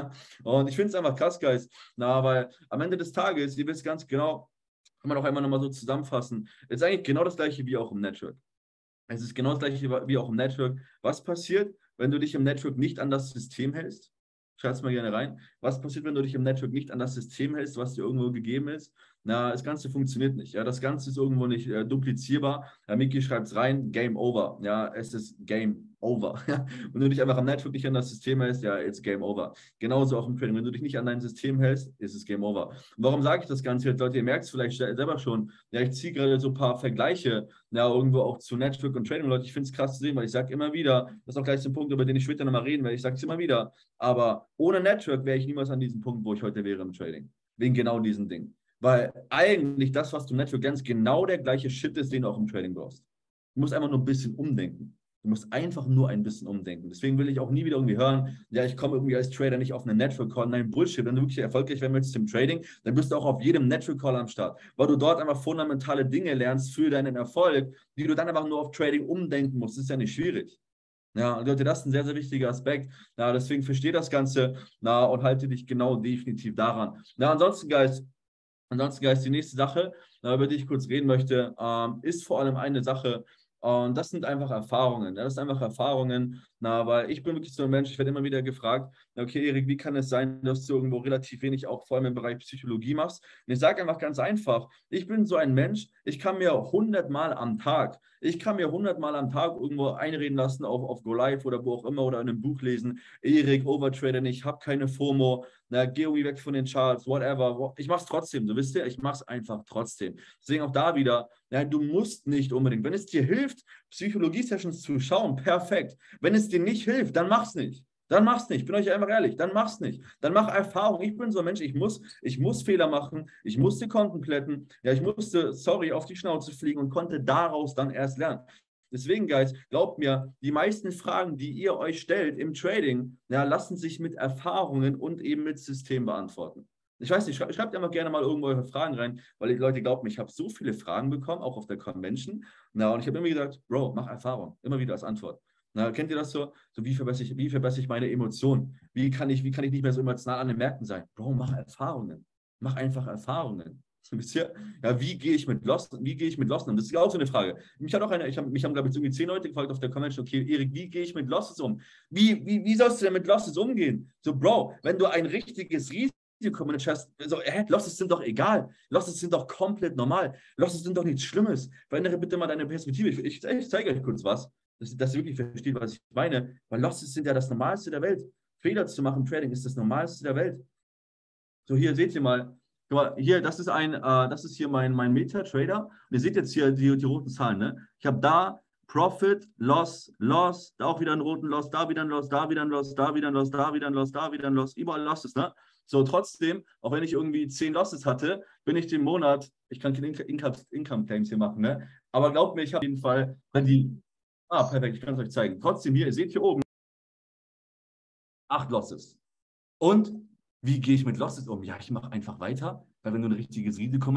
[SPEAKER 2] Und ich finde es einfach krass, Guys. Weil am Ende des Tages, ihr wisst ganz genau, kann man auch einmal nochmal so zusammenfassen, es ist eigentlich genau das Gleiche wie auch im Network. Es ist genau das Gleiche wie auch im Network. Was passiert, wenn du dich im Network nicht an das System hältst? Schreib es mal gerne rein. Was passiert, wenn du dich im Network nicht an das System hältst, was dir irgendwo gegeben ist? Na, das Ganze funktioniert nicht. Ja, das Ganze ist irgendwo nicht duplizierbar. Miki schreibt es rein, Game Over. Ja, es ist Game Over. Wenn du dich einfach am Network nicht an das System hältst, ja, it's Game Over. Genauso auch im Trading. Wenn du dich nicht an dein System hältst, ist es Game Over. Und warum sage ich das Ganze jetzt, Leute? Ihr merkt es vielleicht selber schon. Ja, ich ziehe gerade so ein paar Vergleiche, ja, irgendwo auch zu Network und Trading. Leute, ich finde es krass zu sehen, weil ich sage immer wieder, das ist auch gleich so ein Punkt, über den ich später nochmal reden werde. Ich sage es immer wieder, aber ohne Network wäre ich niemals an diesem Punkt, wo ich heute wäre im Trading. Wegen genau diesen Dingen. Weil eigentlich das, was du im Network ganz genau der gleiche Shit ist, den du auch im Trading brauchst. Du musst einfach nur ein bisschen umdenken. Du musst einfach nur ein bisschen umdenken. Deswegen will ich auch nie wieder irgendwie hören, ja, ich komme irgendwie als Trader nicht auf einen Network-Call. Nein, Bullshit. Wenn du wirklich erfolgreich werden möchtest im Trading, dann bist du auch auf jedem Network-Call am Start. Weil du dort einfach fundamentale Dinge lernst für deinen Erfolg, die du dann einfach nur auf Trading umdenken musst. Das ist ja nicht schwierig. Ja, und Leute, das ist ein sehr, sehr wichtiger Aspekt. Ja, deswegen verstehe das Ganze und halte dich genau definitiv daran. Ja, ansonsten, Guys, die nächste Sache, über die ich kurz reden möchte, ist vor allem eine Sache, und das sind einfach Erfahrungen. Ja, das sind einfach Erfahrungen, weil ich bin wirklich so ein Mensch, ich werde immer wieder gefragt, okay, Erik, wie kann es sein, dass du irgendwo relativ wenig auch vor allem im Bereich Psychologie machst? Und ich sage einfach ganz einfach, ich bin so ein Mensch, ich kann mir 100 Mal am Tag irgendwo einreden lassen auf Go Live oder wo auch immer oder in einem Buch lesen, Erik, Overtrader nicht, ich habe keine FOMO, geh irgendwie weg von den Charts, whatever. Ich mache es trotzdem, so wisst ihr, ich mache es einfach trotzdem. Deswegen auch da wieder, du musst nicht unbedingt, wenn es dir hilft, Psychologie-Sessions zu schauen, perfekt. Wenn es dir nicht hilft, dann mach's nicht. Dann mach's nicht. Ich bin euch einfach ehrlich. Dann mach's nicht. Dann mach Erfahrung. Ich bin so ein Mensch, ich muss Fehler machen. Ich musste Konten plätten. Ja, ich musste, sorry, auf die Schnauze fliegen und konnte daraus dann erst lernen. Deswegen, Guys, glaubt mir, die meisten Fragen, die ihr euch stellt im Trading, ja, lassen sich mit Erfahrungen und eben mit System beantworten. Ich weiß nicht, schreibt einfach gerne mal irgendwo eure Fragen rein, weil die Leute glauben, ich habe so viele Fragen bekommen, auch auf der Convention. Na, und ich habe immer gesagt, Bro, mach Erfahrung. Immer wieder als Antwort. Na, kennt ihr das so? So wie verbessere ich meine Emotionen? Wie kann ich nicht mehr so emotional an den Märkten sein? Bro, mach Erfahrungen. Mach einfach Erfahrungen. Ja, wie gehe ich mit Loss? Wie gehe ich mit Loss um? Das ist ja auch so eine Frage. Mich haben, glaube ich, irgendwie 10 Leute gefragt auf der Convention, okay, Erik, wie gehe ich mit Losses um? Wie sollst du denn mit Losses umgehen? So, Bro, wenn du ein richtiges Risikomanagement hast, so, Losses sind doch egal. Losses sind doch komplett normal. Losses sind doch nichts Schlimmes. Verändere bitte mal deine Perspektive. Ich zeige euch kurz was, dass ihr wirklich versteht, was ich meine. Weil Losses sind ja das Normalste der Welt. Fehler zu machen im Trading ist das Normalste der Welt. So, hier seht ihr mal. Hier, das ist hier mein Meta-Trader. Und ihr seht jetzt hier die roten Zahlen. Ne? Ich habe da Profit, Loss, Loss, da auch wieder einen roten Loss, da wieder ein Loss, da wieder ein Loss, da wieder ein Loss, da wieder ein Loss, da wieder ein Loss, überall Losses. Ne? So, trotzdem, auch wenn ich irgendwie 10 Losses hatte, bin ich den Monat, ich kann keine Income-Claims hier machen, ne? Aber glaubt mir, ich habe auf jeden Fall, perfekt, ich kann es euch zeigen. Trotzdem hier, ihr seht hier oben 8 Losses. Und wie gehe ich mit Losses um? Ja, ich mache einfach weiter, weil wenn du ein richtiges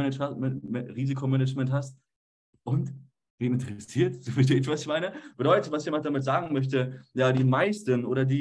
[SPEAKER 2] Risikomanagement hast und wem interessiert, so versteht ihr, was ich meine? Bedeutet, was jemand damit sagen möchte, ja, die meisten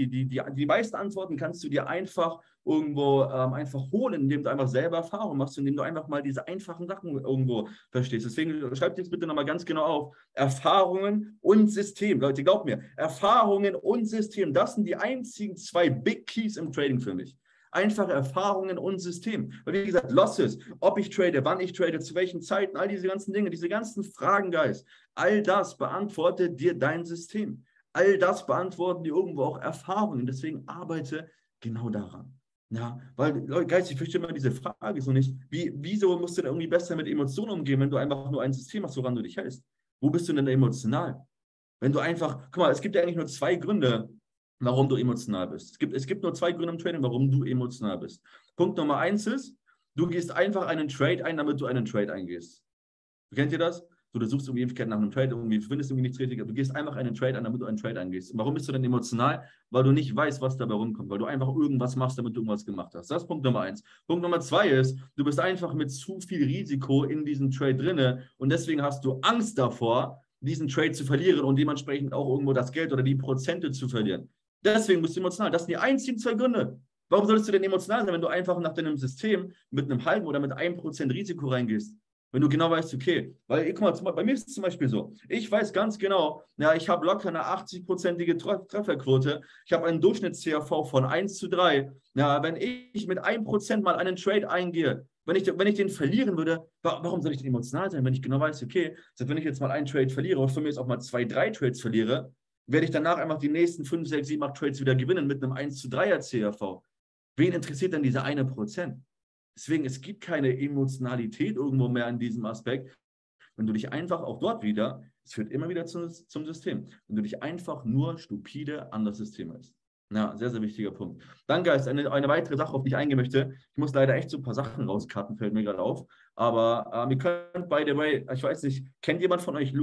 [SPEAKER 2] meisten Antworten kannst du dir einfach irgendwo einfach holen, indem du einfach selber Erfahrung machst, indem du einfach mal diese einfachen Sachen irgendwo verstehst. Deswegen schreibt jetzt bitte nochmal ganz genau auf, Erfahrungen und System. Leute, glaubt mir, Erfahrungen und System, das sind die einzigen 2 Big Keys im Trading für mich. Einfache Erfahrungen und System. Weil wie gesagt, Losses, ob ich trade, wann ich trade, zu welchen Zeiten, all diese ganzen Dinge, diese ganzen Fragen, Guys, all das beantwortet dir dein System. All das beantworten dir irgendwo auch Erfahrungen. Deswegen arbeite genau daran. Ja, weil, Leute, Guys, ich verstehe immer diese Frage so nicht. Wieso musst du denn irgendwie besser mit Emotionen umgehen, wenn du einfach nur ein System hast, woran du dich hältst? Wo bist du denn emotional? Wenn du einfach, guck mal, es gibt ja eigentlich nur 2 Gründe, warum du emotional bist. Es gibt nur 2 Gründe im Trading, warum du emotional bist. Punkt Nummer 1 ist, du gehst einfach einen Trade ein, damit du einen Trade eingehst. Kennt ihr das? Du suchst irgendwie Ewigkeit nach einem Trade, irgendwie findest irgendwie nichts richtig, aber du gehst einfach einen Trade ein, damit du einen Trade eingehst. Und warum bist du denn emotional? Weil du nicht weißt, was dabei rumkommt, weil du einfach irgendwas machst, damit du irgendwas gemacht hast. Das ist Punkt Nummer 1. Punkt Nummer 2 ist, du bist einfach mit zu viel Risiko in diesem Trade drinne und deswegen hast du Angst davor, diesen Trade zu verlieren und dementsprechend auch irgendwo das Geld oder die Prozente zu verlieren. Deswegen bist du emotional. Das sind die einzigen 2 Gründe. Warum solltest du denn emotional sein, wenn du einfach nach deinem System mit einem halben oder mit 1% Risiko reingehst? Wenn du genau weißt, okay, weil, guck mal, bei mir ist es zum Beispiel so, ich weiß ganz genau, ja, ich habe locker eine 80%ige Trefferquote, ich habe einen Durchschnitts-CAV von 1:3. Ja, wenn ich mit 1% mal einen Trade eingehe, wenn ich den verlieren würde, warum soll ich denn emotional sein, wenn ich genau weiß, okay, wenn ich jetzt mal einen Trade verliere oder von mir jetzt auch mal 2, 3 Trades verliere, werde ich danach einfach die nächsten 5, 6, 7, 8 Trades wieder gewinnen mit einem 1:3er CAV. Wen interessiert denn diese 1%? Deswegen, es gibt keine Emotionalität irgendwo mehr in diesem Aspekt. Wenn du dich einfach auch dort wieder, es führt immer wieder zum System, wenn du dich einfach nur stupide an das System hältst. Ja, sehr, sehr wichtiger Punkt. Dann, Guys, eine weitere Sache, auf die ich eingehen möchte. Ich muss leider echt so ein paar Sachen rauskarten, fällt mir gerade auf. Aber ihr könnt, by the way, ich weiß nicht, kennt jemand von euch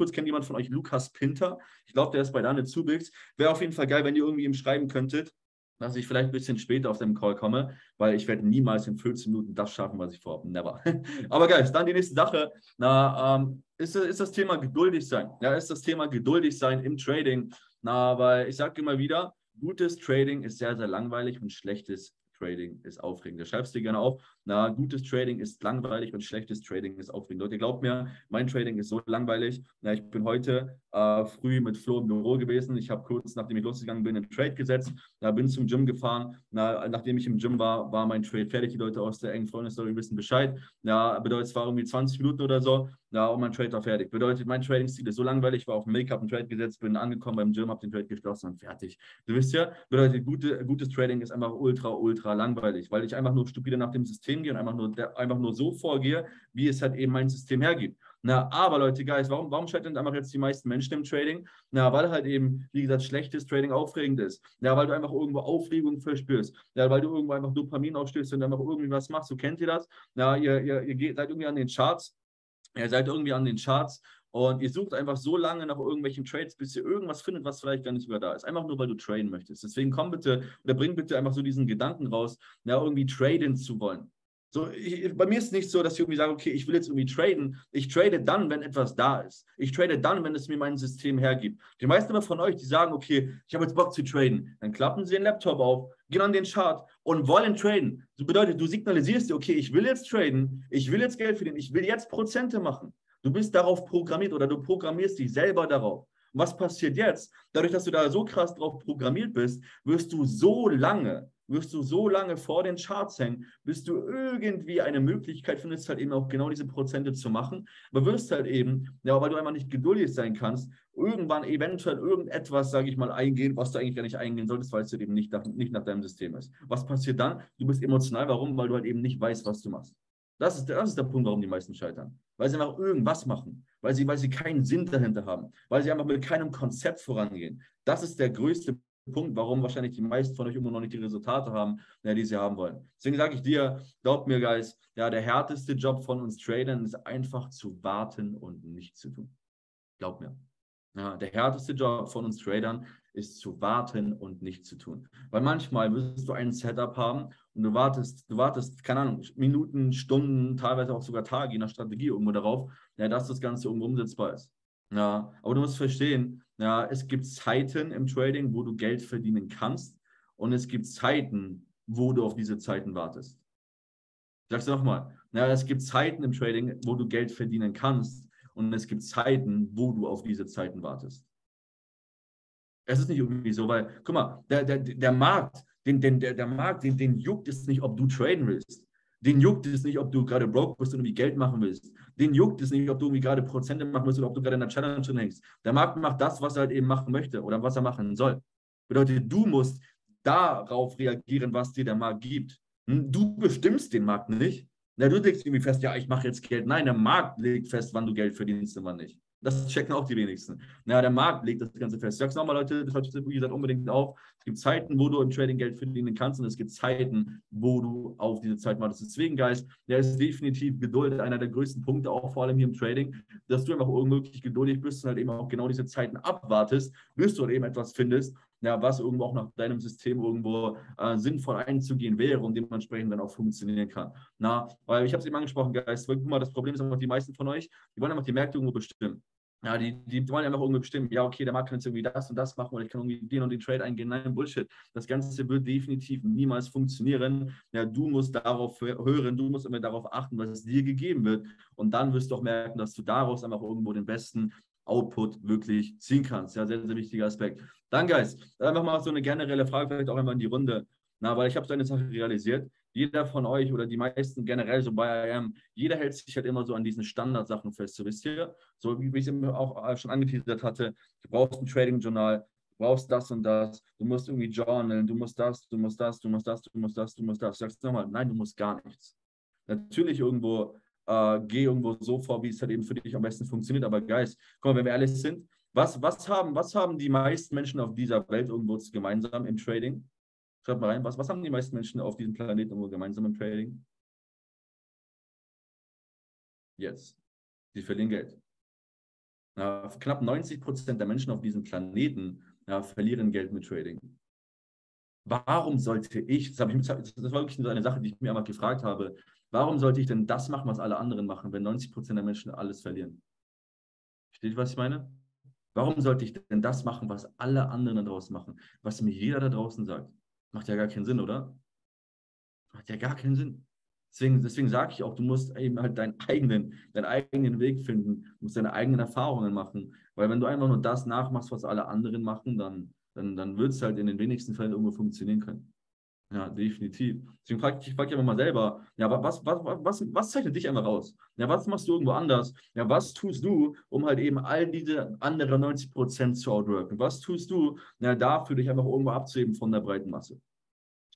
[SPEAKER 2] Lukas Pinter? Ich glaube, der ist bei Daniel Zubix. Wäre auf jeden Fall geil, wenn ihr irgendwie ihm schreiben könntet, dass ich vielleicht ein bisschen später auf dem Call komme, weil ich werde niemals in 15 Minuten das schaffen, was ich vorhabe. Never. Aber Guys, dann die nächste Sache. Ist das Thema geduldig sein. Ja, ist das Thema geduldig sein im Trading. Weil ich sage immer wieder, gutes Trading ist sehr, sehr langweilig und schlechtes Trading ist aufregend. Das schreibst du dir gerne auf. Gutes Trading ist langweilig und schlechtes Trading ist aufregend. Leute, glaubt mir, mein Trading ist so langweilig. Ich bin heute früh mit Flo im Büro gewesen. Ich habe kurz, nachdem ich losgegangen bin, einen Trade gesetzt. Bin zum Gym gefahren. Nachdem ich im Gym war mein Trade fertig. Die Leute aus der engen Freundesstory wissen Bescheid. Bedeutet, es war irgendwie 20 Minuten oder so. Und mein Trade war fertig. Bedeutet, mein Trading-Stil ist so langweilig. Ich war auf Make-up einen Trade gesetzt, bin angekommen beim Gym, habe den Trade geschlossen und fertig. Du wisst ja, bedeutet, gutes Trading ist einfach ultra langweilig, weil ich einfach nur stupide nach dem System gehe und einfach nur so vorgehe, wie es halt eben mein System hergibt. Na, aber Leute, Guys, warum scheitern einfach jetzt die meisten Menschen im Trading? Na, weil halt eben, wie gesagt, schlechtes Trading aufregend ist. Ja, weil du einfach irgendwo Aufregung verspürst. Ja, weil du irgendwo einfach Dopamin ausstößt und einfach irgendwie was machst. So kennt ihr das? Ja, ihr seid irgendwie an den Charts. Ihr seid irgendwie an den Charts und ihr sucht einfach so lange nach irgendwelchen Trades, bis ihr irgendwas findet, was vielleicht gar nicht sogar da ist. Einfach nur, weil du traden möchtest. Deswegen komm bitte oder bring bitte einfach so diesen Gedanken raus, ja, irgendwie traden zu wollen. So, bei mir ist es nicht so, dass ich irgendwie sage, okay, ich will jetzt irgendwie traden. Ich trade dann, wenn etwas da ist. Ich trade dann, wenn es mir mein System hergibt. Die meisten immer von euch, die sagen, okay, ich habe jetzt Bock zu traden. Dann klappen sie den Laptop auf, gehen an den Chart und wollen traden. Das bedeutet, du signalisierst dir, okay, ich will jetzt traden, ich will jetzt Geld verdienen, ich will jetzt Prozente machen. Du bist darauf programmiert oder du programmierst dich selber darauf. Und was passiert jetzt? Dadurch, dass du da so krass drauf programmiert bist, wirst du so lange vor den Charts hängen, bis du irgendwie eine Möglichkeit findest, halt eben auch genau diese Prozente zu machen. Aber wirst halt eben, ja, weil du einfach nicht geduldig sein kannst, irgendwann eventuell irgendetwas, sage ich mal, eingehen, was du eigentlich gar nicht eingehen solltest, weil es eben nicht nach deinem System ist. Was passiert dann? Du bist emotional. Warum? Weil du halt eben nicht weißt, was du machst. Das ist der Punkt, warum die meisten scheitern. Weil sie einfach irgendwas machen. Weil sie keinen Sinn dahinter haben. Weil sie einfach mit keinem Konzept vorangehen. Das ist der größte Punkt, warum wahrscheinlich die meisten von euch immer noch nicht die Resultate haben, ja, die sie haben wollen. Deswegen sage ich dir, glaub mir, Guys, ja, der härteste Job von uns Tradern ist einfach zu warten und nichts zu tun. Glaub mir. Ja, der härteste Job von uns Tradern ist zu warten und nichts zu tun. Weil manchmal wirst du ein Setup haben und du wartest, keine Ahnung, Minuten, Stunden, teilweise auch sogar Tage, je nach Strategie irgendwo darauf, ja, dass das Ganze irgendwo umsetzbar ist. Ja, aber du musst verstehen, ja, es gibt Zeiten im Trading, wo du Geld verdienen kannst und es gibt Zeiten, wo du auf diese Zeiten wartest. Ich sag's nochmal, ja, es gibt Zeiten im Trading, wo du Geld verdienen kannst und es gibt Zeiten, wo du auf diese Zeiten wartest. Es ist nicht irgendwie so, weil, guck mal, der Markt, den juckt es nicht, ob du traden willst. Den juckt es nicht, ob du gerade broke bist und irgendwie Geld machen willst. Den juckt es nicht, ob du irgendwie gerade Prozente machen willst oder ob du gerade in einer Challenge drin hängst. Der Markt macht das, was er halt eben machen möchte oder was er machen soll. Bedeutet, du musst darauf reagieren, was dir der Markt gibt. Du bestimmst den Markt nicht. Na, du legst irgendwie fest, ja, ich mache jetzt Geld. Nein, der Markt legt fest, wann du Geld verdienst und wann nicht. Das checken auch die wenigsten. Ja, der Markt legt das Ganze fest. Ich sag's nochmal, Leute, das schreibt wie gesagt unbedingt auf. Es gibt Zeiten, wo du im Trading Geld verdienen kannst und es gibt Zeiten, wo du auf diese Zeit wartest. Deswegen, Guys, der ist definitiv Geduld einer der größten Punkte, auch vor allem hier im Trading, dass du einfach unmöglich geduldig bist und halt eben auch genau diese Zeiten abwartest, bis du halt eben etwas findest, ja, was irgendwo auch nach deinem System irgendwo sinnvoll einzugehen wäre und dementsprechend dann auch funktionieren kann. Na, weil ich habe es eben angesprochen, Guys, guck mal, das Problem ist einfach, die meisten von euch, die wollen einfach die Märkte irgendwo bestimmen. Ja, die wollen einfach irgendwie bestimmen, ja, okay, der Markt kann jetzt irgendwie das und das machen oder ich kann irgendwie den und den Trade eingehen. Nein, Bullshit. Das Ganze wird definitiv niemals funktionieren. Ja, du musst darauf hören, du musst immer darauf achten, was dir gegeben wird. Und dann wirst du auch merken, dass du daraus einfach irgendwo den besten Output wirklich ziehen kannst. Ja, sehr, sehr wichtiger Aspekt. Dann, Guys, einfach mal so eine generelle Frage, vielleicht auch einmal in die Runde. Na, weil ich habe so eine Sache realisiert. Jeder von euch oder die meisten generell so bei IM, jeder hält sich halt immer so an diesen Standardsachen fest. So wisst ihr, so wie ich es auch schon angeteasert hatte, du brauchst ein Trading-Journal, du brauchst das und das, du musst irgendwie journalen, du musst das, du musst das, du musst das, du musst das, du musst das. Sagst du nochmal, nein, du musst gar nichts. Natürlich irgendwo, geh irgendwo so vor, wie es halt eben für dich am besten funktioniert, aber Guys, guck mal, wenn wir ehrlich sind, was haben die meisten Menschen auf dieser Welt irgendwo gemeinsam im Trading? Schreibt mal rein, was haben die meisten Menschen auf diesem Planeten irgendwo gemeinsam im Trading? Jetzt. Sie verlieren Geld. Knapp 90% der Menschen auf diesem Planeten verlieren Geld mit Trading. Warum sollte ich, das war wirklich so eine Sache, die ich mir einmal gefragt habe, warum sollte ich denn das machen, was alle anderen machen, wenn 90% der Menschen alles verlieren? Versteht ihr, was ich meine? Warum sollte ich denn das machen, was alle anderen da draußen machen? Was mir jeder da draußen sagt? Macht ja gar keinen Sinn, oder? Macht ja gar keinen Sinn. Deswegen sage ich auch, du musst eben halt deinen eigenen Weg finden, du musst deine eigenen Erfahrungen machen, weil wenn du einfach nur das nachmachst, was alle anderen machen, dann wird es halt in den wenigsten Fällen irgendwo funktionieren können. Ja, definitiv. Deswegen frage ich einfach mal selber, ja, was zeichnet dich einmal raus? Ja, was machst du irgendwo anders? Ja, was tust du, um halt eben all diese anderen 90% zu outworken? Was tust du, ja, dafür dich einfach irgendwo abzuheben von der breiten Masse?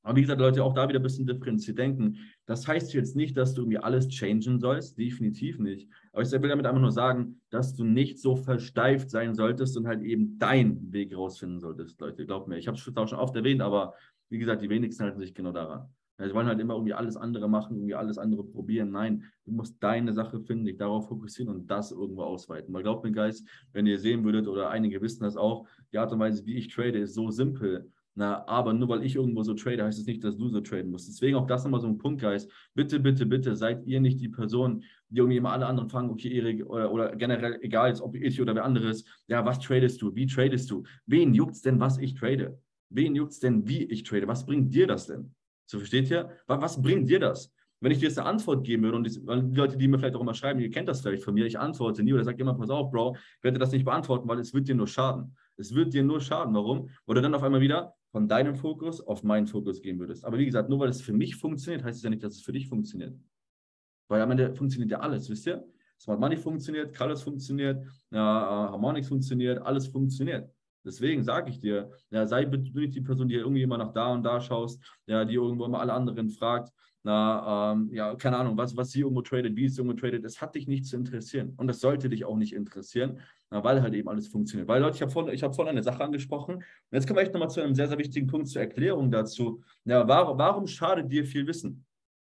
[SPEAKER 2] Aber wie gesagt, Leute, auch da wieder ein bisschen differenziert denken. Das heißt jetzt nicht, dass du irgendwie alles changen sollst, definitiv nicht. Aber ich will damit einfach nur sagen, dass du nicht so versteift sein solltest und halt eben deinen Weg rausfinden solltest, Leute. Glaubt mir, ich habe es auch schon oft erwähnt, aber wie gesagt, die wenigsten halten sich genau daran. Ja, sie wollen halt immer irgendwie alles andere machen, irgendwie alles andere probieren. Nein, du musst deine Sache finden, dich darauf fokussieren und das irgendwo ausweiten. Weil glaubt mir, Guys, wenn ihr sehen würdet, oder einige wissen das auch, die Art und Weise, wie ich trade, ist so simpel. Na, aber nur weil ich irgendwo so trade, heißt es nicht, dass du so traden musst. Deswegen auch das nochmal so ein Punkt, Guys. Bitte, bitte, bitte seid ihr nicht die Person, die irgendwie immer alle anderen fragen, okay, Erik, oder generell, egal jetzt, ob ich oder wer anderes, ja, was tradest du? Wie tradest du? Wen juckt's denn, was ich trade? Wen juckt's denn, wie ich trade? Was bringt dir das denn? So, versteht ihr? Was bringt dir das? Wenn ich dir jetzt eine Antwort geben würde, und die Leute, die mir vielleicht auch immer schreiben, ihr kennt das vielleicht von mir, ich antworte nie oder sage immer, pass auf, Bro, ich werde das nicht beantworten, weil es wird dir nur schaden. Es wird dir nur schaden. Warum? Weil du dann auf einmal wieder von deinem Fokus auf meinen Fokus gehen würdest. Aber wie gesagt, nur weil es für mich funktioniert, heißt es ja nicht, dass es für dich funktioniert. Weil am Ende funktioniert ja alles, wisst ihr? Smart Money funktioniert, Colors funktioniert, Harmonix funktioniert, alles funktioniert. Deswegen sage ich dir, ja, sei bitte nicht die Person, die irgendwie immer nach da und da schaust, ja, die irgendwo immer alle anderen fragt, ja, keine Ahnung, was sie irgendwo tradet, wie es irgendwo tradet, das hat dich nicht zu interessieren. Und das sollte dich auch nicht interessieren, weil halt eben alles funktioniert. Weil, Leute, ich habe vorhin eine Sache angesprochen. Und jetzt kommen wir echt nochmal zu einem sehr, sehr wichtigen Punkt zur Erklärung dazu. Ja, warum schadet dir viel Wissen?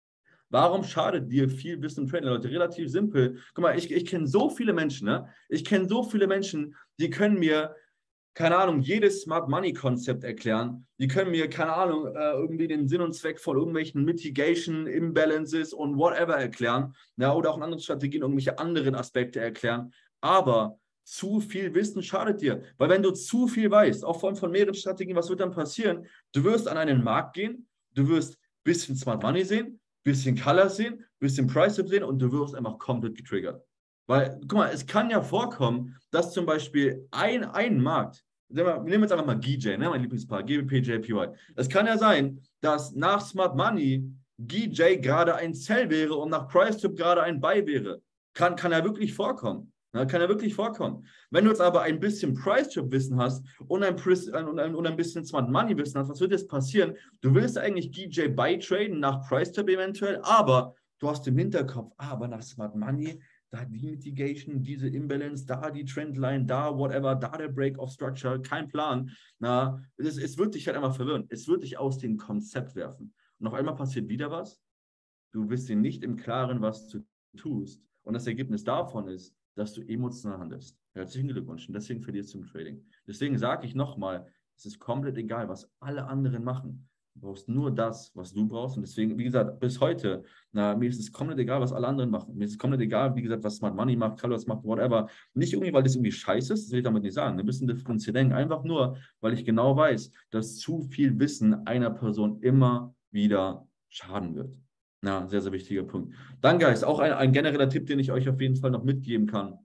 [SPEAKER 2] Warum schadet dir viel Wissen im Trading, Leute? Relativ simpel. Guck mal, ich kenne so viele Menschen, ne? Ich kenne so viele Menschen, die können mir, keine Ahnung, jedes Smart Money Konzept erklären. Die können mir, keine Ahnung, irgendwie den Sinn und Zweck von irgendwelchen Mitigation, Imbalances und whatever erklären. Ja, oder auch in anderen Strategien irgendwelche anderen Aspekte erklären. Aber zu viel Wissen schadet dir. Weil wenn du zu viel weißt, auch von mehreren Strategien, was wird dann passieren? Du wirst an einen Markt gehen, du wirst ein bisschen Smart Money sehen, bisschen Color sehen, bisschen Price sehen und du wirst einfach komplett getriggert. Weil, guck mal, es kann ja vorkommen, dass zum Beispiel ein Markt, wir nehmen jetzt einfach mal GJ, ne, mein Lieblingspaar, GBP, JPY. Es kann ja sein, dass nach Smart Money GJ gerade ein Sell wäre und nach Price Tip gerade ein Buy wäre. Kann ja wirklich vorkommen. Ja, kann ja wirklich vorkommen. Wenn du jetzt aber ein bisschen Price-Chip-Wissen hast und ein bisschen Smart Money-Wissen hast, was wird jetzt passieren? Du willst eigentlich GJ Buy traden nach Price-Chip eventuell, aber du hast im Hinterkopf, aber nach Smart Money, da die Mitigation, diese Imbalance, da die Trendline, da whatever, da der Break of Structure, kein Plan. Na, es wird dich halt einfach verwirren. Es wird dich aus dem Konzept werfen. Und auf einmal passiert wieder was. Du bist dir nicht im Klaren, was du tust. Und das Ergebnis davon ist, dass du emotional handelst. Herzlichen Glückwunsch. Und deswegen verlierst du im Trading. Deswegen sage ich nochmal, es ist komplett egal, was alle anderen machen. Du brauchst nur das, was du brauchst. Und deswegen, wie gesagt, bis heute, mir ist es komplett egal, was alle anderen machen. Mir ist es komplett egal, wie gesagt, was Smart Money macht, Colors macht, whatever. Nicht irgendwie, weil das irgendwie scheiße ist, das will ich damit nicht sagen. Ein bisschen differenziert denken. Einfach nur, weil ich genau weiß, dass zu viel Wissen einer Person immer wieder schaden wird. Ja, sehr, sehr wichtiger Punkt. Dann, Guys, auch ein genereller Tipp, den ich euch auf jeden Fall noch mitgeben kann,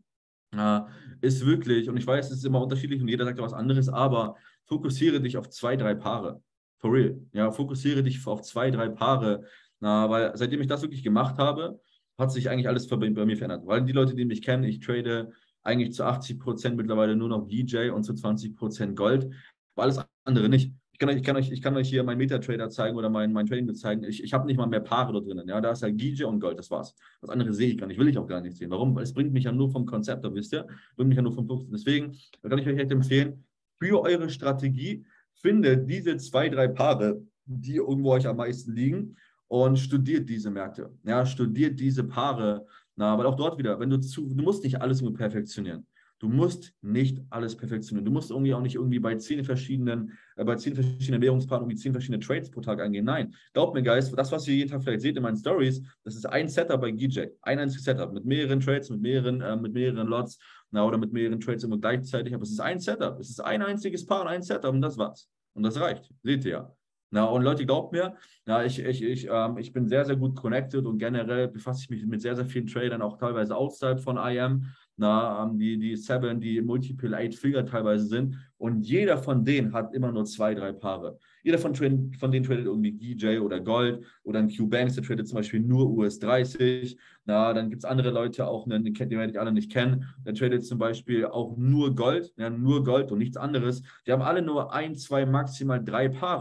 [SPEAKER 2] ist wirklich, und ich weiß, es ist immer unterschiedlich und jeder sagt ja was anderes, aber fokussiere dich auf 2, 3 Paare. For real. Ja, fokussiere dich auf 2, 3 Paare. Weil seitdem ich das wirklich gemacht habe, hat sich eigentlich alles bei mir verändert. Weil die Leute, die mich kennen, ich trade eigentlich zu 80% mittlerweile nur noch DJ und zu 20% Gold, aber alles andere nicht. Ich kann euch hier meinen Metatrader zeigen oder mein Trading zeigen. Ich habe nicht mal mehr Paare da drinnen. Ja, da ist halt GJ und Gold, das war's. Das andere sehe ich gar nicht, will ich auch gar nicht sehen. Warum? Weil es bringt mich ja nur vom Konzept, da wisst ihr, bringt mich ja nur vom Fokus. Deswegen kann ich euch echt empfehlen, für eure Strategie findet diese 2, 3 Paare, die irgendwo euch am meisten liegen und studiert diese Märkte. Ja, studiert diese Paare. Weil auch dort wieder, du musst nicht alles nur perfektionieren. Du musst nicht alles perfektionieren. Du musst irgendwie auch nicht irgendwie bei 10 verschiedenen Währungspaaren irgendwie 10 verschiedene Trades pro Tag eingehen. Nein, glaubt mir, Guys, das, was ihr jeden Tag vielleicht seht in meinen Stories, das ist ein Setup bei GJ. Ein einziges Setup mit mehreren Trades, mit mehreren Lots oder mit mehreren Trades immer gleichzeitig. Aber es ist ein Setup. Es ist ein einziges Paar und ein Setup und das war's. Und das reicht. Seht ihr ja. Und Leute, glaubt mir, ich bin sehr, sehr gut connected und generell befasse ich mich mit sehr, sehr vielen Tradern, auch teilweise außerhalb von IM. Die 7, die Multiple 8-Figure teilweise sind. Und jeder von denen hat immer nur 2, 3 Paare. Jeder von denen tradet irgendwie GJ oder Gold oder ein Q-Banks, der tradet zum Beispiel nur US30. Dann gibt es andere Leute auch, die werde ich alle nicht kennen. Der tradet zum Beispiel auch nur Gold und nichts anderes. Die haben alle nur 1, 2, maximal 3 Paare,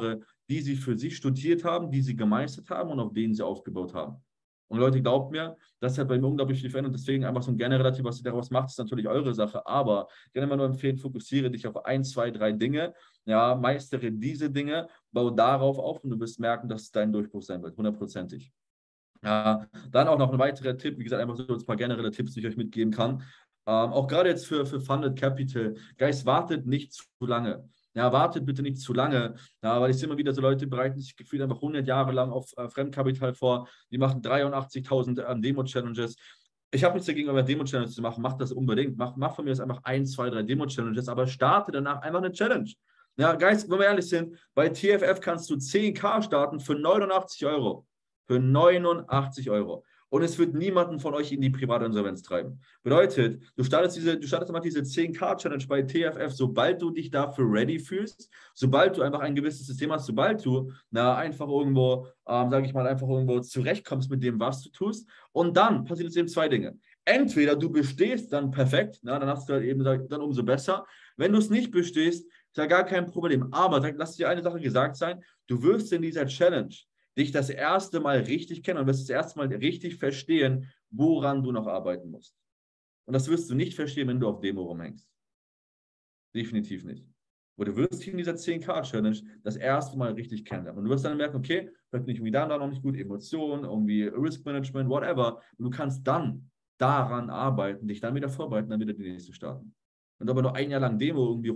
[SPEAKER 2] die sie für sich studiert haben, die sie gemeistert haben und auf denen sie aufgebaut haben. Und Leute, glaubt mir, das hat bei mir unglaublich viel verändert. Deswegen einfach so ein genereller Tipp, was ihr daraus macht, ist natürlich eure Sache. Aber ich kann immer nur empfehlen, fokussiere dich auf 1, 2, 3 Dinge. Ja, meistere diese Dinge, baue darauf auf und du wirst merken, dass es dein Durchbruch sein wird, 100%ig. Ja, dann auch noch ein weiterer Tipp, wie gesagt, einfach so ein paar generelle Tipps, die ich euch mitgeben kann. Auch gerade jetzt für Funded Capital. Guys, wartet nicht zu lange. Ja, wartet bitte nicht zu lange, ja, weil ich sehe immer wieder so Leute bereiten sich gefühlt einfach 100 Jahre lang auf Fremdkapital vor, die machen 83.000 Demo-Challenges. Ich habe nichts dagegen, aber Demo-Challenges zu machen, macht das unbedingt. Mach von mir jetzt einfach 1, 2, 3 Demo-Challenges, aber starte danach einfach eine Challenge. Ja, Guys, wenn wir ehrlich sind, bei TFF kannst du 10.000 starten für 89 Euro. Für 89 Euro. Und es wird niemanden von euch in die Privatinsolvenz treiben. Bedeutet, du startest einfach diese 10K-Challenge bei TFF, sobald du dich dafür ready fühlst, sobald du einfach ein gewisses System hast, sobald du einfach irgendwo, sage ich mal, einfach irgendwo zurechtkommst mit dem, was du tust. Und dann passiert es eben 2 Dinge. Entweder du bestehst, dann perfekt, dann hast du halt eben dann umso besser. Wenn du es nicht bestehst, ist ja gar kein Problem. Aber lass dir eine Sache gesagt sein, du wirst in dieser Challenge dich das erste Mal richtig kennen und wirst das erste Mal richtig verstehen, woran du noch arbeiten musst. Und das wirst du nicht verstehen, wenn du auf Demo rumhängst. Definitiv nicht. Aber du wirst in dieser 10K-Challenge das erste Mal richtig kennenlernen. Und du wirst dann merken, okay, vielleicht bin ich irgendwie da und da noch nicht gut, Emotionen, irgendwie Risk Management, whatever. Und du kannst dann daran arbeiten, dich dann wieder vorbereiten, dann wieder die nächste starten. Wenn du aber nur 1 Jahr lang Demo irgendwie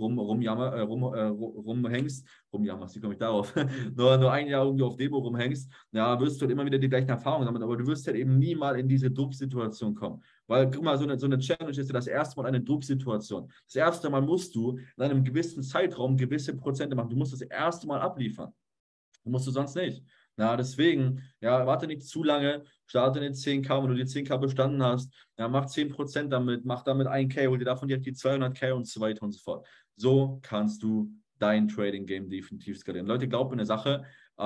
[SPEAKER 2] rumhängst, wie komme ich darauf? nur 1 Jahr irgendwie auf Demo rumhängst, ja, wirst du halt immer wieder die gleichen Erfahrungen sammeln, aber du wirst halt eben nie mal in diese Drucksituation kommen. Weil, guck mal, so eine Challenge ist ja das erste Mal eine Drucksituation. Das erste Mal musst du in einem gewissen Zeitraum gewisse Prozente machen. Du musst das erste Mal abliefern. Das musst du sonst nicht. Ja, deswegen, ja, warte nicht zu lange, starte in den 10K, wenn du die 10K bestanden hast, ja, mach 10% damit, mach damit 1K, hol dir davon direkt die 200K und so weiter und so fort. So kannst du dein Trading-Game definitiv skalieren. Leute, glaubt mir eine Sache,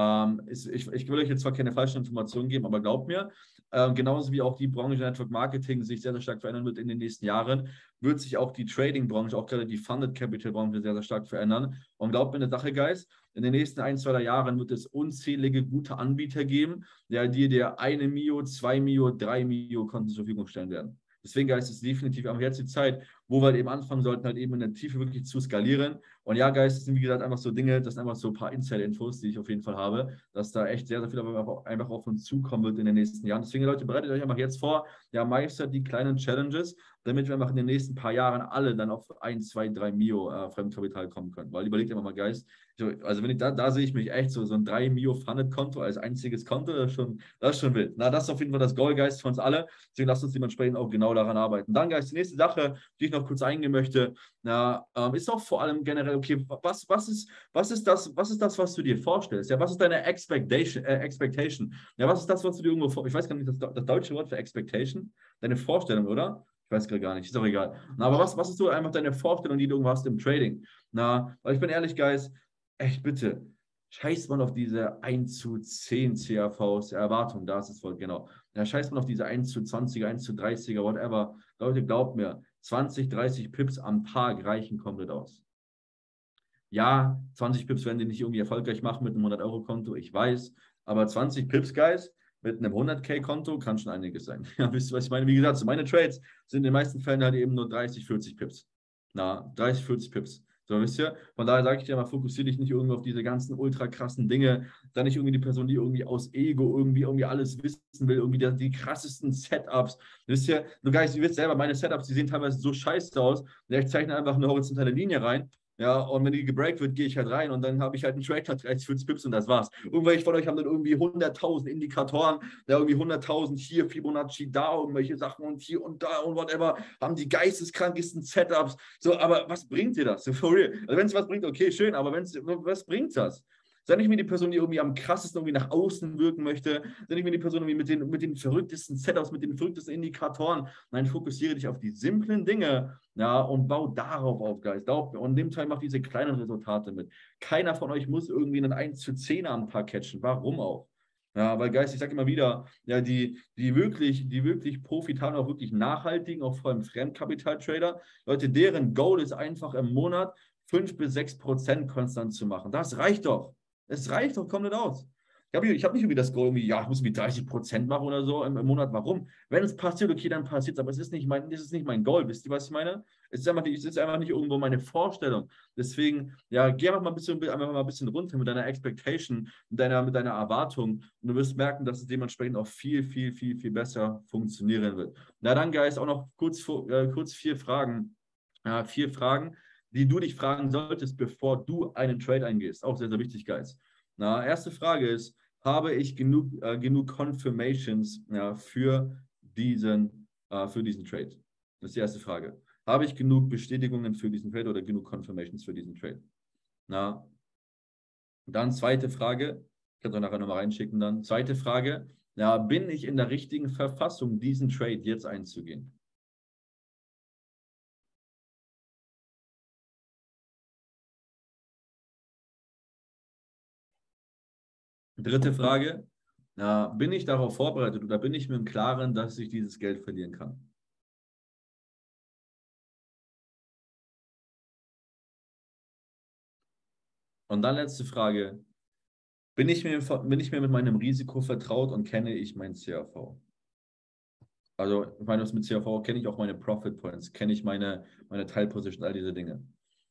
[SPEAKER 2] ich will euch jetzt zwar keine falschen Informationen geben, aber glaubt mir, genauso wie auch die Branche Network Marketing sich sehr, sehr stark verändern wird in den nächsten Jahren, wird sich auch die Trading-Branche, auch gerade die Funded Capital-Branche sehr, sehr stark verändern. Und glaubt mir eine Sache, Guys, in den nächsten 1, 2 Jahren wird es unzählige gute Anbieter geben, die dir 1 Mio, 2 Mio, 3 Mio Konten zur Verfügung stellen werden. Deswegen ist es definitiv einfach jetzt die Zeit, wo wir halt eben anfangen sollten, halt eben in der Tiefe wirklich zu skalieren. Und ja, Guys, das sind wie gesagt einfach so Dinge, das sind einfach so ein paar Insider-Infos, die ich auf jeden Fall habe, dass da echt sehr, sehr viel einfach auf uns zukommen wird in den nächsten Jahren. Deswegen, Leute, bereitet euch einfach jetzt vor, ja, meistert die kleinen Challenges, damit wir einfach in den nächsten paar Jahren alle dann auf 1, 2, 3 Mio Fremdkapital kommen können. Weil überlegt immer mal, Guys, also wenn ich da sehe ich mich echt so ein 3 Mio Funded-Konto als einziges Konto, das ist schon wild. Das ist auf jeden Fall das Goal, Guys, für uns alle. Deswegen lasst uns dementsprechend auch genau daran arbeiten. Dann, Guys, die nächste Sache, die ich noch kurz eingehen möchte, ist auch vor allem generell, okay, was ist das, was du dir vorstellst? Ja, was ist deine Expectation? Ja, was ist das, was du dir irgendwo vorstellst? Ich weiß gar nicht, das deutsche Wort für Expectation, deine Vorstellung, oder? Ich weiß gar nicht, ist auch egal. Aber was ist so einfach deine Vorstellung, die du irgendwo hast im Trading? Weil ich bin ehrlich, Guys, echt bitte, scheißt man auf diese 1 zu 10 CAVs, Erwartung, da ist es voll, genau. Ja, scheißt man auf diese 1 zu 20er, 1 zu 30er, whatever. Leute, glaubt mir, 20, 30 Pips am Tag reichen komplett aus. Ja, 20 Pips werden die nicht irgendwie erfolgreich machen mit einem 100-Euro-Konto, ich weiß, aber 20 Pips, Guys, mit einem 100K-Konto kann schon einiges sein. Ja, wisst ihr, was ich meine? Wie gesagt, so meine Trades sind in den meisten Fällen halt eben nur 30, 40 Pips. 30, 40 Pips. So, wisst ihr? Von daher sage ich dir mal, fokussiere dich nicht irgendwie auf diese ganzen ultra krassen Dinge. Sei nicht irgendwie die Person, die irgendwie aus Ego irgendwie alles wissen will, irgendwie die krassesten Setups. Wisst ihr? Du Guys, ihr wisst selber, meine Setups, die sehen teilweise so scheiße aus. Ja, ich zeichne einfach eine horizontale Linie rein. Ja, und wenn die gebreakt wird, gehe ich halt rein und dann habe ich halt einen Trade, 30, 40 Pips und das war's. Irgendwelche von euch haben dann irgendwie 100.000 Indikatoren, ja, irgendwie 100.000 hier, Fibonacci da, irgendwelche Sachen und hier und da und whatever, haben die geisteskrankesten Setups. So, aber was bringt dir das? For real. Also wenn es was bringt, okay, schön, aber was bringt das? Sei nicht mehr die Person, die irgendwie am krassesten irgendwie nach außen wirken möchte. Sei nicht mehr die Person irgendwie mit den verrücktesten Setups, mit den verrücktesten Indikatoren. Nein, fokussiere dich auf die simplen Dinge, ja, und bau darauf auf, Guys. Und nimm Teil, mach diese kleinen Resultate mit. Keiner von euch muss irgendwie einen 1 zu 10 am Tag catchen. Warum auch? Ja, weil, Guys, ich sage immer wieder, ja, die wirklich profitablen, auch wirklich nachhaltigen, auch vor allem Fremdkapital-Trader, Leute, deren Goal ist einfach im Monat 5 bis 6% konstant zu machen. Das reicht doch. Es reicht doch komplett aus. Ich hab nicht irgendwie das Goal, irgendwie, ja, ich muss irgendwie 30% machen oder so im Monat. Warum? Wenn es passiert, okay, dann passiert es, aber es ist nicht mein Goal. Wisst ihr, was ich meine? Es ist einfach nicht irgendwo meine Vorstellung. Deswegen, ja, geh einfach mal ein bisschen runter mit deiner Expectation, mit deiner Erwartung und du wirst merken, dass es dementsprechend auch viel, viel, viel, viel besser funktionieren wird. Na dann, Guys, auch noch kurz 4 Fragen. 4 Fragen, die du dich fragen solltest, bevor du einen Trade eingehst. Auch sehr, sehr wichtig, Guys. Na, erste Frage ist, habe ich genug Confirmations für diesen Trade? Das ist die erste Frage. Habe ich genug Bestätigungen für diesen Trade oder genug Confirmations für diesen Trade? Na, dann zweite Frage, ich kann es auch nachher nochmal reinschicken dann. Zweite Frage, ja, bin ich in der richtigen Verfassung, diesen Trade jetzt einzugehen? Dritte Frage, bin ich darauf vorbereitet oder bin ich mir im Klaren, dass ich dieses Geld verlieren kann? Und dann letzte Frage, bin ich mir mit meinem Risiko vertraut und kenne ich mein CAV? Also, ich meine, mit CAV kenne ich auch meine Profit Points, kenne ich meine Teilposition, all diese Dinge.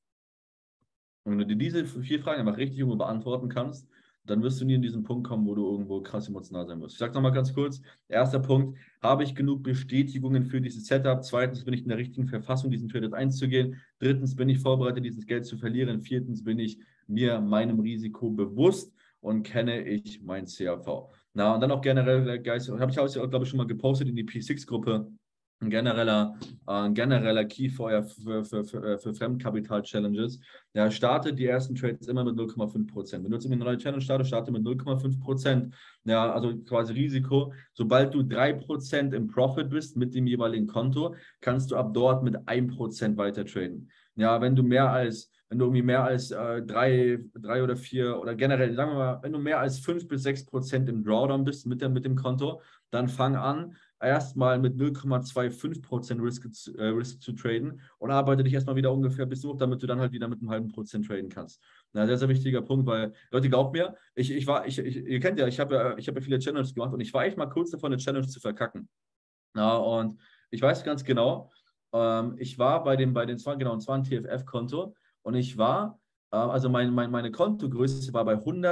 [SPEAKER 2] Und wenn du dir diese 4 Fragen einfach richtig irgendwo beantworten kannst, dann wirst du nie in diesen Punkt kommen, wo du irgendwo krass emotional sein wirst. Ich sage nochmal ganz kurz, erster Punkt, habe ich genug Bestätigungen für dieses Setup? Zweitens, bin ich in der richtigen Verfassung, diesen Trade einzugehen? Drittens, bin ich vorbereitet, dieses Geld zu verlieren? Viertens, bin ich mir meinem Risiko bewusst und kenne ich mein CAV? Na, und dann auch generell, Guys, habe ich auch, glaube ich, schon mal gepostet in die P6-Gruppe, ein genereller Key für Fremdkapital-Challenges. Ja, startet die ersten Trades immer mit 0,5%. Wenn du jetzt eine neue Challenge startest, starte mit 0,5%. Ja, also quasi Risiko. Sobald du 3% im Profit bist mit dem jeweiligen Konto, kannst du ab dort mit 1% weiter traden. Ja, wenn du irgendwie mehr als 3 oder 4 oder generell, sagen wir mal, wenn du mehr als 5 bis 6% im Drawdown bist mit dem Konto, dann fang an, erstmal mit 0,25% Risk zu traden und arbeite dich erstmal wieder ungefähr bis hoch, damit du dann halt wieder mit einem halben Prozent traden kannst. Na, sehr, sehr wichtiger Punkt, weil, Leute, glaubt mir, ihr kennt ja, ich habe ja viele Challenges gemacht und ich war echt mal kurz davor, eine Challenge zu verkacken. Na, und ich weiß ganz genau, ich war es war ein TFF-Konto und ich war, also meine Kontogröße war bei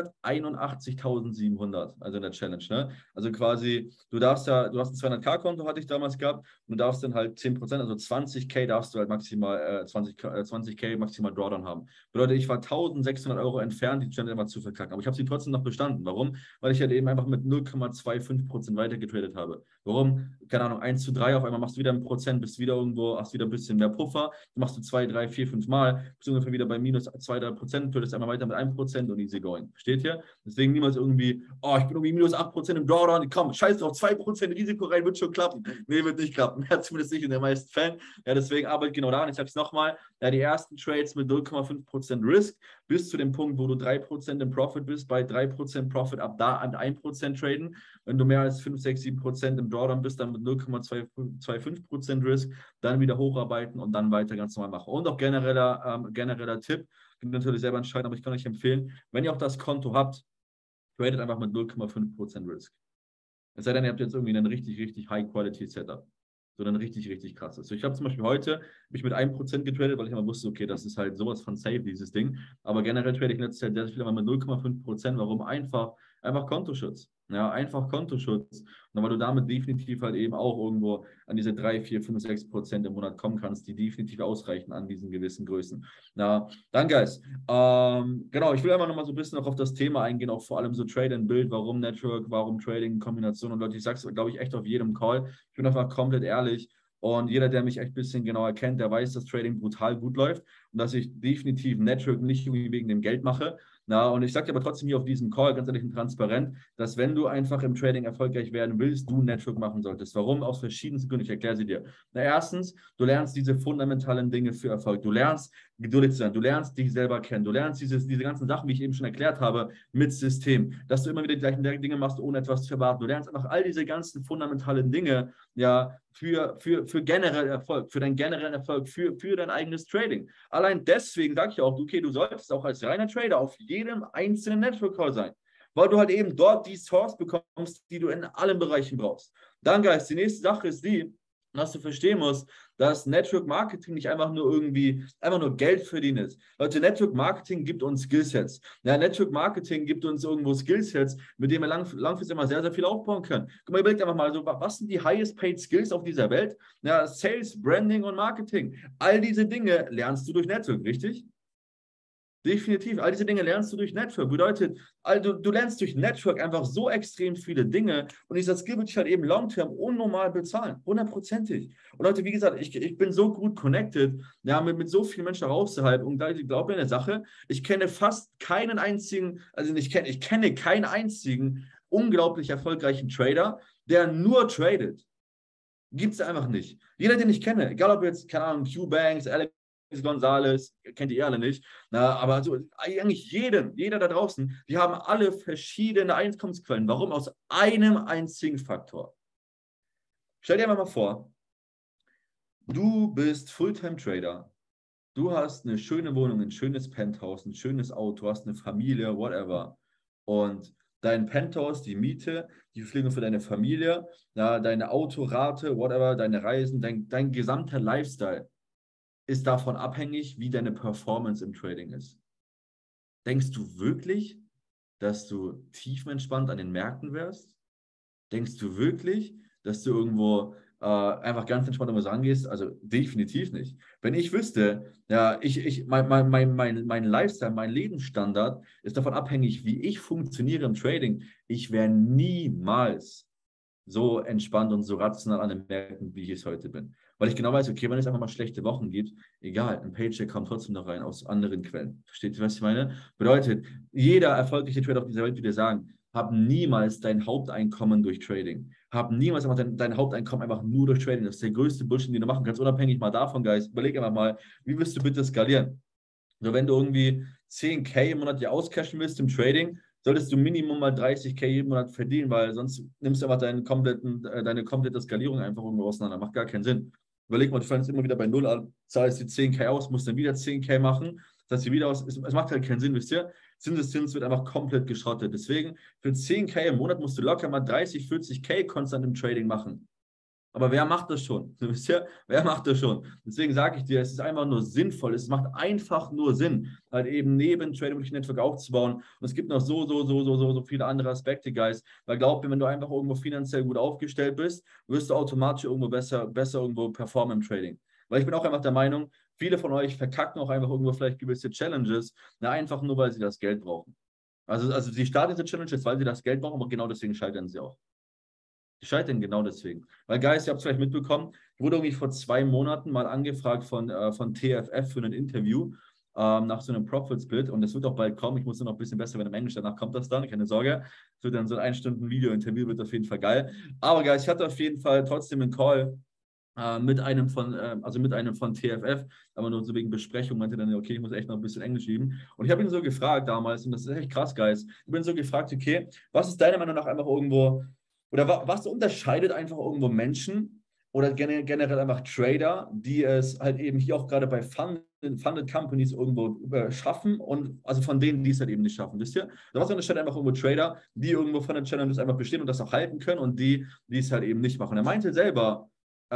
[SPEAKER 2] 181.700, also in der Challenge, ne? Also quasi, du hast ein 200k-Konto, hatte ich damals gehabt, und du darfst dann halt 10%, also 20k darfst du halt maximal, 20k maximal Drawdown haben. Bedeutet, ich war 1.600 € entfernt, die Challenge immer zu verkacken, aber ich habe sie trotzdem noch bestanden. Warum? Weil ich halt eben einfach mit 0,25% weiter getradet habe. Warum? Keine Ahnung, 1:3, auf einmal machst du wieder 1%, bist wieder irgendwo, hast wieder ein bisschen mehr Puffer, machst du 2, 3, 4, 5 Mal, bist ungefähr wieder bei minus 2, 3%, tradest einmal weiter mit 1% und easy going. Versteht ihr? Deswegen niemals irgendwie, oh, ich bin irgendwie minus 8% im Drawdown, komm, scheiß drauf, 2% Risiko rein, wird schon klappen. Nee, wird nicht klappen. Ja, zumindest nicht in den meisten Fällen. Ja, deswegen arbeitet genau daran. Ich sage es nochmal, ja, die ersten Trades mit 0,5% Risk bis zu dem Punkt, wo du 3% im Profit bist, bei 3% Profit ab da an 1% traden. Wenn du mehr als 5, 6, 7% im Drawdown bist, dann mit 0,25% Risk, dann wieder hocharbeiten und dann weiter ganz normal machen. Und auch genereller Tipp, könnt ihr natürlich selber entscheiden, aber ich kann euch empfehlen, wenn ihr auch das Konto habt, tradet einfach mit 0,5% Risk. Es sei denn, ihr habt jetzt irgendwie ein richtig, richtig High-Quality-Setup. So ein richtig, richtig krasses. So, ich habe zum Beispiel heute mich mit 1% getradet, weil ich immer wusste, okay, das ist halt sowas von safe, dieses Ding. Aber generell trade ich in letzter Zeit sehr viel mit 0,5%. Warum? Einfach Kontoschutz. Ja, einfach Kontoschutz. Und weil du damit definitiv halt eben auch irgendwo an diese 3, 4, 5, 6% im Monat kommen kannst, die definitiv ausreichen an diesen gewissen Größen. Na, dann, Guys. Genau, ich will einfach nochmal so ein bisschen auch auf das Thema eingehen, auch vor allem so Trade and Build, warum Network, warum Trading, Kombination. Und Leute, ich sage es, glaube ich, echt auf jedem Call. Ich bin einfach komplett ehrlich. Und jeder, der mich echt ein bisschen genauer kennt, der weiß, dass Trading brutal gut läuft und dass ich definitiv Network nicht irgendwie wegen dem Geld mache. Na, und ich sage dir aber trotzdem hier auf diesem Call, ganz ehrlich und transparent, dass wenn du einfach im Trading erfolgreich werden willst, du Network machen solltest. Warum? Aus verschiedensten Gründen. Ich erkläre sie dir. Na, erstens, du lernst diese fundamentalen Dinge für Erfolg. Du lernst, geduldig zu sein. Du lernst dich selber kennen. Du lernst diese ganzen Sachen, wie ich eben schon erklärt habe, mit System. Dass du immer wieder die gleichen Dinge machst, ohne etwas zu erwarten. Du lernst einfach all diese ganzen fundamentalen Dinge, ja, für generell Erfolg, für deinen generellen Erfolg, für dein eigenes Trading. allein deswegen sage ich auch, okay, du solltest auch als reiner Trader auf jedem einzelnen Network Call sein, weil du halt eben dort die Source bekommst, die du in allen Bereichen brauchst. Dann, Guys, die nächste Sache ist die, dass du verstehen musst, dass Network Marketing nicht einfach nur Geld verdienen ist. Leute, Network Marketing gibt uns Skillsets. Ja, Network Marketing gibt uns irgendwo Skillsets, mit denen wir langfristig immer sehr, sehr viel aufbauen können. Guck mal, überlegt einfach mal, so, was sind die highest paid Skills auf dieser Welt? Ja, Sales, Branding und Marketing. All diese Dinge lernst du durch Network, richtig? Definitiv. All diese Dinge lernst du durch Network. Bedeutet, also du lernst durch Network einfach so extrem viele Dinge und dieser Skill wird dich halt eben long-term unnormal bezahlen. 100%ig. Und Leute, wie gesagt, ich bin so gut connected, ja, mit so vielen Menschen außerhalb und ich glaube mir eine Sache, ich kenne fast keinen einzigen, ich kenne keinen einzigen unglaublich erfolgreichen Trader, der nur tradet. Gibt es einfach nicht. Jeder, den ich kenne, egal ob jetzt, keine Ahnung, Q-Banks, Alex Gonzalez, kennt ihr alle nicht, aber so, eigentlich jeder da draußen, die haben alle verschiedene Einkommensquellen. Warum? Aus einem einzigen Faktor. Stell dir mal vor, du bist Fulltime-Trader, du hast eine schöne Wohnung, ein schönes Penthouse, ein schönes Auto, hast eine Familie, whatever, und dein Penthouse, die Miete, die Verpflegung für deine Familie, ja, deine Autorate, whatever, deine Reisen, dein gesamter Lifestyle ist davon abhängig, wie deine Performance im Trading ist. Denkst du wirklich, dass du tiefenentspannt an den Märkten wärst? Denkst du wirklich, dass du irgendwo einfach ganz entspannt an was rangehst? Also definitiv nicht. Wenn ich wüsste, ja, mein Lifestyle, mein Lebensstandard ist davon abhängig, wie ich funktioniere im Trading, ich wäre niemals so entspannt und so rational an den Märkten, wie ich es heute bin. Weil ich genau weiß, okay, wenn es einfach mal schlechte Wochen gibt, egal, ein Paycheck kommt trotzdem noch rein aus anderen Quellen. Versteht ihr, was ich meine? Bedeutet, jeder erfolgreiche Trader auf dieser Welt würde sagen, hab niemals dein Haupteinkommen durch Trading. Hab niemals einfach dein Haupteinkommen einfach nur durch Trading. Das ist der größte Bullshit, den du machen kannst, unabhängig mal davon, Guys. Überleg einfach mal, wie wirst du bitte skalieren? Also wenn du irgendwie 10.000 im Monat dir auscashen willst im Trading, solltest du Minimum mal 30.000 jeden Monat verdienen, weil sonst nimmst du einfach deine komplette Skalierung einfach irgendwo auseinander. Macht gar keinen Sinn. Überleg mal, du fängst immer wieder bei Null an, zahlst die 10.000 aus, musst dann wieder 10.000 machen, das heißt, wieder aus. Es macht halt keinen Sinn, wisst ihr? Zinseszins wird einfach komplett geschrottet. Deswegen, für 10.000 im Monat musst du locker mal 30.000, 40.000 konstant im Trading machen. Aber wer macht das schon? Wisst ihr? Wer macht das schon? Deswegen sage ich dir, es ist einfach nur sinnvoll. Es macht einfach nur Sinn, halt eben neben Trading Network aufzubauen. Und es gibt noch so viele andere Aspekte, Guys. Weil glaub mir, wenn du einfach irgendwo finanziell gut aufgestellt bist, wirst du automatisch irgendwo besser irgendwo performen im Trading. Weil ich bin auch einfach der Meinung, viele von euch verkacken auch einfach irgendwo vielleicht gewisse Challenges, einfach nur, weil sie das Geld brauchen. Also sie starten diese Challenges, weil sie das Geld brauchen, aber genau deswegen scheitern sie auch. Die scheitern genau deswegen. Weil, Guys, ihr habt es vielleicht mitbekommen, ich wurde irgendwie vor 2 Monaten mal angefragt von TFF für ein Interview nach so einem Profit-Split und das wird auch bald kommen. Ich muss nur noch ein bisschen besser werden im Englisch, danach kommt das dann, keine Sorge. Es wird dann so ein 1-Stunden-Video-Interview, wird auf jeden Fall geil. Aber, Guys, ich hatte auf jeden Fall trotzdem einen Call mit einem von TFF, aber nur so wegen Besprechung, meinte dann, okay, ich muss echt noch ein bisschen Englisch üben. Und ich habe ihn so gefragt damals, und das ist echt krass, Guys, ich bin so gefragt, okay, was ist deiner Meinung nach einfach irgendwo, oder was unterscheidet einfach irgendwo Menschen oder generell einfach Trader, die es halt eben hier auch gerade bei Funded Companies irgendwo schaffen und also von denen, die es halt eben nicht schaffen, wisst ihr? Was unterscheidet einfach irgendwo Trader, die irgendwo von den Challenges einfach bestehen und das auch halten können und die es halt eben nicht machen. Er meinte selber,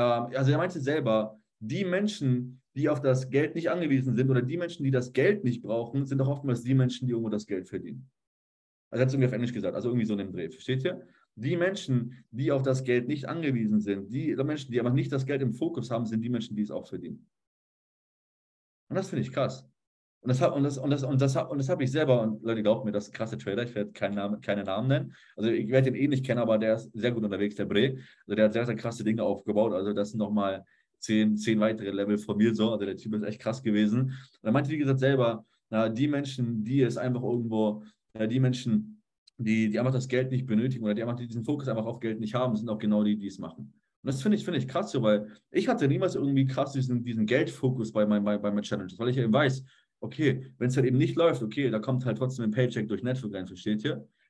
[SPEAKER 2] die Menschen, die auf das Geld nicht angewiesen sind oder die Menschen, die das Geld nicht brauchen, sind auch oftmals die Menschen, die irgendwo das Geld verdienen. Also er hat es irgendwie auf Englisch gesagt, also irgendwie so in dem Dreh, versteht ihr? Die Menschen, die auf das Geld nicht angewiesen sind, die Menschen, die aber nicht das Geld im Fokus haben, sind die Menschen, die es auch verdienen. Und das finde ich krass. Und das habe ich selber, und Leute, glaubt mir, das ist ein krasser Trader, ich werde keine Namen nennen. Also ich werde ihn eh nicht kennen, aber der ist sehr gut unterwegs, der Bre. Also der hat sehr, sehr krasse Dinge aufgebaut. Also das sind nochmal 10 weitere Level von mir so. Also der Typ ist echt krass gewesen. Und er meinte, wie gesagt, selber, die Menschen, die es einfach irgendwo, die Menschen, die einfach das Geld nicht benötigen oder die einfach diesen Fokus einfach auf Geld nicht haben, sind auch genau die, die es machen. Und das finde ich krass so, weil ich hatte niemals irgendwie krass diesen Geldfokus bei meinen Challenges, weil ich eben weiß, okay, wenn es halt eben nicht läuft, okay, da kommt halt trotzdem ein Paycheck durch Network rein, versteht ihr?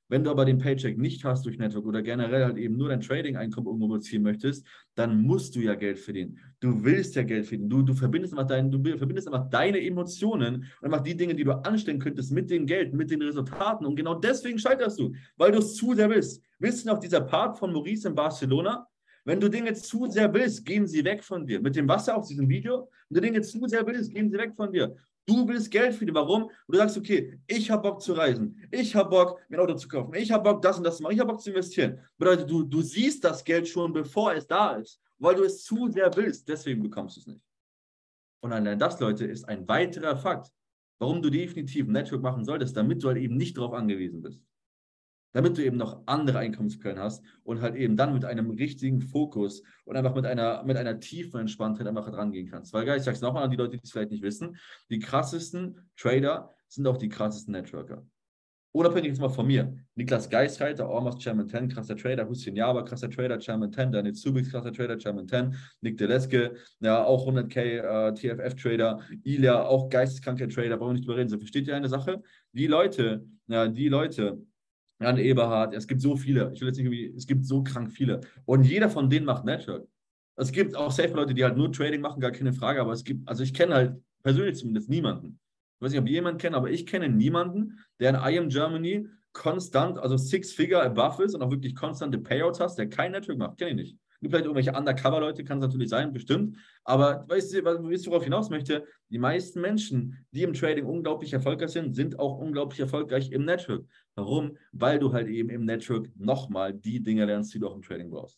[SPEAKER 2] Wenn du aber den Paycheck nicht hast durch Network oder generell halt eben nur dein Trading-Einkommen irgendwo beziehen möchtest, dann musst du ja Geld verdienen. Du willst ja Geld verdienen. Du verbindest einfach deine Emotionen und einfach die Dinge, die du anstellen könntest mit dem Geld, mit den Resultaten. Und genau deswegen scheiterst du, weil du es zu sehr willst. Wisst ihr noch, dieser Part von Maurice in Barcelona? Wenn du Dinge zu sehr willst, gehen sie weg von dir. Mit dem Wasser auf diesem Video, wenn du Dinge zu sehr willst, gehen sie weg von dir. Du willst Geld verdienen. Warum? Und du sagst, okay, ich habe Bock zu reisen. Ich habe Bock, mir ein Auto zu kaufen. Ich habe Bock, das und das zu machen. Ich habe Bock zu investieren. Bedeutet, du siehst das Geld schon, bevor es da ist, weil du es zu sehr willst. Deswegen bekommst du es nicht. Und allein das, Leute, ist ein weiterer Fakt, warum du definitiv ein Network machen solltest, damit du halt eben nicht darauf angewiesen bist. Damit du eben noch andere Einkommensquellen hast und halt eben dann mit einem richtigen Fokus und einfach mit einer tiefen Entspanntheit einfach rangehen kannst. Weil, ich sage es nochmal an die Leute, die es vielleicht nicht wissen, die krassesten Trader sind auch die krassesten Networker. Unabhängig jetzt mal von mir. Niklas Geisreiter, Almost Chairman 10, krasser Trader. Hussein Java, krasser Trader, Chairman 10. Daniel Zubik, krasser Trader, Chairman 10. Nick Deleske, ja, auch 100k TFF-Trader. Ilya, auch geisteskranker Trader, brauchen wir nicht drüber reden. So, versteht ihr eine Sache? Die Leute, Jan Eberhard, es gibt so viele. Ich will jetzt nicht irgendwie, es gibt so krank viele. Und jeder von denen macht Network. Es gibt auch safe Leute, die halt nur Trading machen, gar keine Frage. Aber es gibt, also ich kenne halt persönlich zumindest niemanden. Ich weiß nicht, ob ihr jemanden kennt, aber ich kenne niemanden, der in I Am Germany konstant, also Six-Figure above ist und auch wirklich konstante Payouts hast, der kein Network macht. Kenne ich nicht. Gibt vielleicht irgendwelche Undercover-Leute, kann es natürlich sein, bestimmt. Aber weißt du, worauf ich hinaus möchte? Die meisten Menschen, die im Trading unglaublich erfolgreich sind, sind auch unglaublich erfolgreich im Network. Warum? Weil du halt eben im Network nochmal die Dinge lernst, die du auch im Trading brauchst.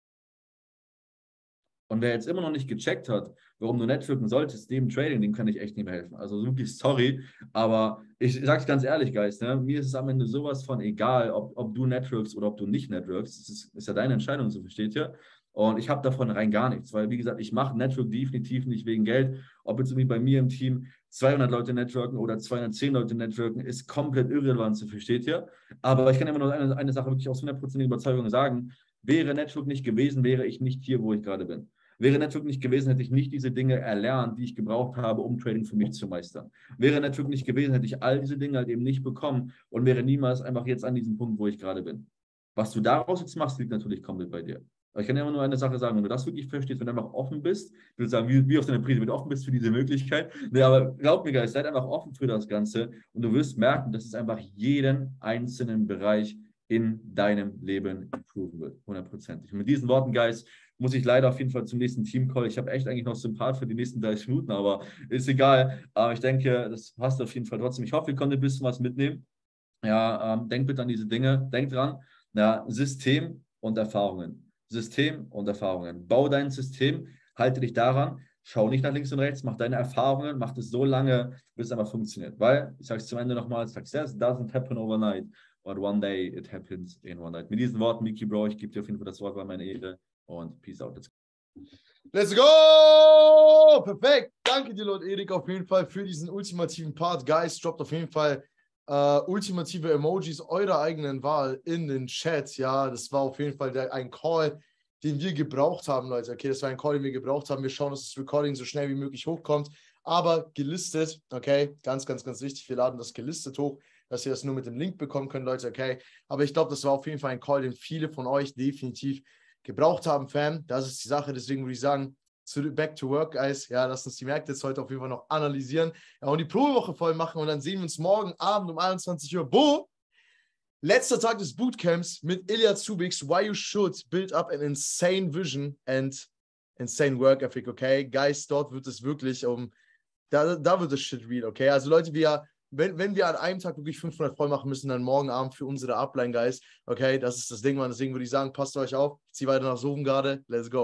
[SPEAKER 2] Und wer jetzt immer noch nicht gecheckt hat, warum du networken solltest, dem Trading, dem kann ich echt nicht mehr helfen. Also wirklich sorry, aber ich sage es ganz ehrlich, Guys, ne? Mir ist es am Ende sowas von egal, ob du networkst oder ob du nicht networkst. Das ist ja deine Entscheidung, so versteht ihr. Und ich habe davon rein gar nichts, weil wie gesagt, ich mache Network definitiv nicht wegen Geld. Ob jetzt irgendwie bei mir im Team 200 Leute networken oder 210 Leute networken, ist komplett irrelevant, so versteht ihr. Aber ich kann immer nur eine Sache wirklich aus 100% Überzeugung sagen. Wäre Network nicht gewesen, wäre ich nicht hier, wo ich gerade bin. Wäre Network nicht gewesen, hätte ich nicht diese Dinge erlernt, die ich gebraucht habe, um Trading für mich zu meistern. Wäre Network nicht gewesen, hätte ich all diese Dinge halt eben nicht bekommen und wäre niemals einfach jetzt an diesem Punkt, wo ich gerade bin. Was du daraus jetzt machst, liegt natürlich komplett bei dir. Aber ich kann dir immer nur eine Sache sagen, wenn du das wirklich verstehst, wenn du einfach offen bist, ich würde sagen, wie auf deiner Prise, wenn du offen bist für diese Möglichkeit, nee, aber glaub mir, Guys, seid einfach offen für das Ganze und du wirst merken, dass es einfach jeden einzelnen Bereich in deinem Leben improven wird, 100%. Und mit diesen Worten, Guys, muss ich leider auf jeden Fall zum nächsten Team-Call. Ich habe echt eigentlich noch Sympath für die nächsten 30 Minuten, aber ist egal. Aber ich denke, das passt auf jeden Fall trotzdem. Ich hoffe, ihr konntet ein bisschen was mitnehmen. Ja, denkt bitte an diese Dinge. Denkt dran, ja, System und Erfahrungen. System und Erfahrungen. Bau dein System, halte dich daran, schau nicht nach links und rechts, mach deine Erfahrungen, mach das so lange, bis es einfach funktioniert. Weil, ich sage es zum Ende nochmal, Success doesn't happen overnight, but one day it happens in one night. Mit diesen Worten, Miki Bro, ich gebe dir auf jeden Fall das Wort, war meine Ehre. Und peace out.
[SPEAKER 1] Let's go! Perfekt. Danke dir, Lord Erik, auf jeden Fall für diesen ultimativen Part. Guys, droppt auf jeden Fall ultimative Emojis eurer eigenen Wahl in den Chat. Ja, das war auf jeden Fall ein Call, den wir gebraucht haben, Leute. Okay, das war ein Call, den wir gebraucht haben. Wir schauen, dass das Recording so schnell wie möglich hochkommt. Aber gelistet, okay, ganz, ganz, ganz wichtig. Wir laden das gelistet hoch, dass ihr das nur mit dem Link bekommen könnt, Leute, okay. Aber ich glaube, das war auf jeden Fall ein Call, den viele von euch definitiv gebraucht haben, Fam. Das ist die Sache. Deswegen würde ich sagen, back to work, Guys. Ja, lasst uns die Märkte jetzt heute auf jeden Fall noch analysieren. Ja, und die Probewoche voll machen. Und dann sehen wir uns morgen Abend um 21 Uhr. Letzter Tag des Bootcamps mit Ilya Zubiks. Why you should build up an insane vision and insane work ethic, okay? Guys, dort wird es wirklich da wird es shit real, okay? Also Leute, wenn wir an einem Tag wirklich 500 voll machen müssen, dann morgen Abend für unsere Upline, Guys. Okay, das ist das Ding, Mann. Deswegen würde ich sagen, passt euch auf. Ich ziehe weiter nach Soven gerade. Let's go.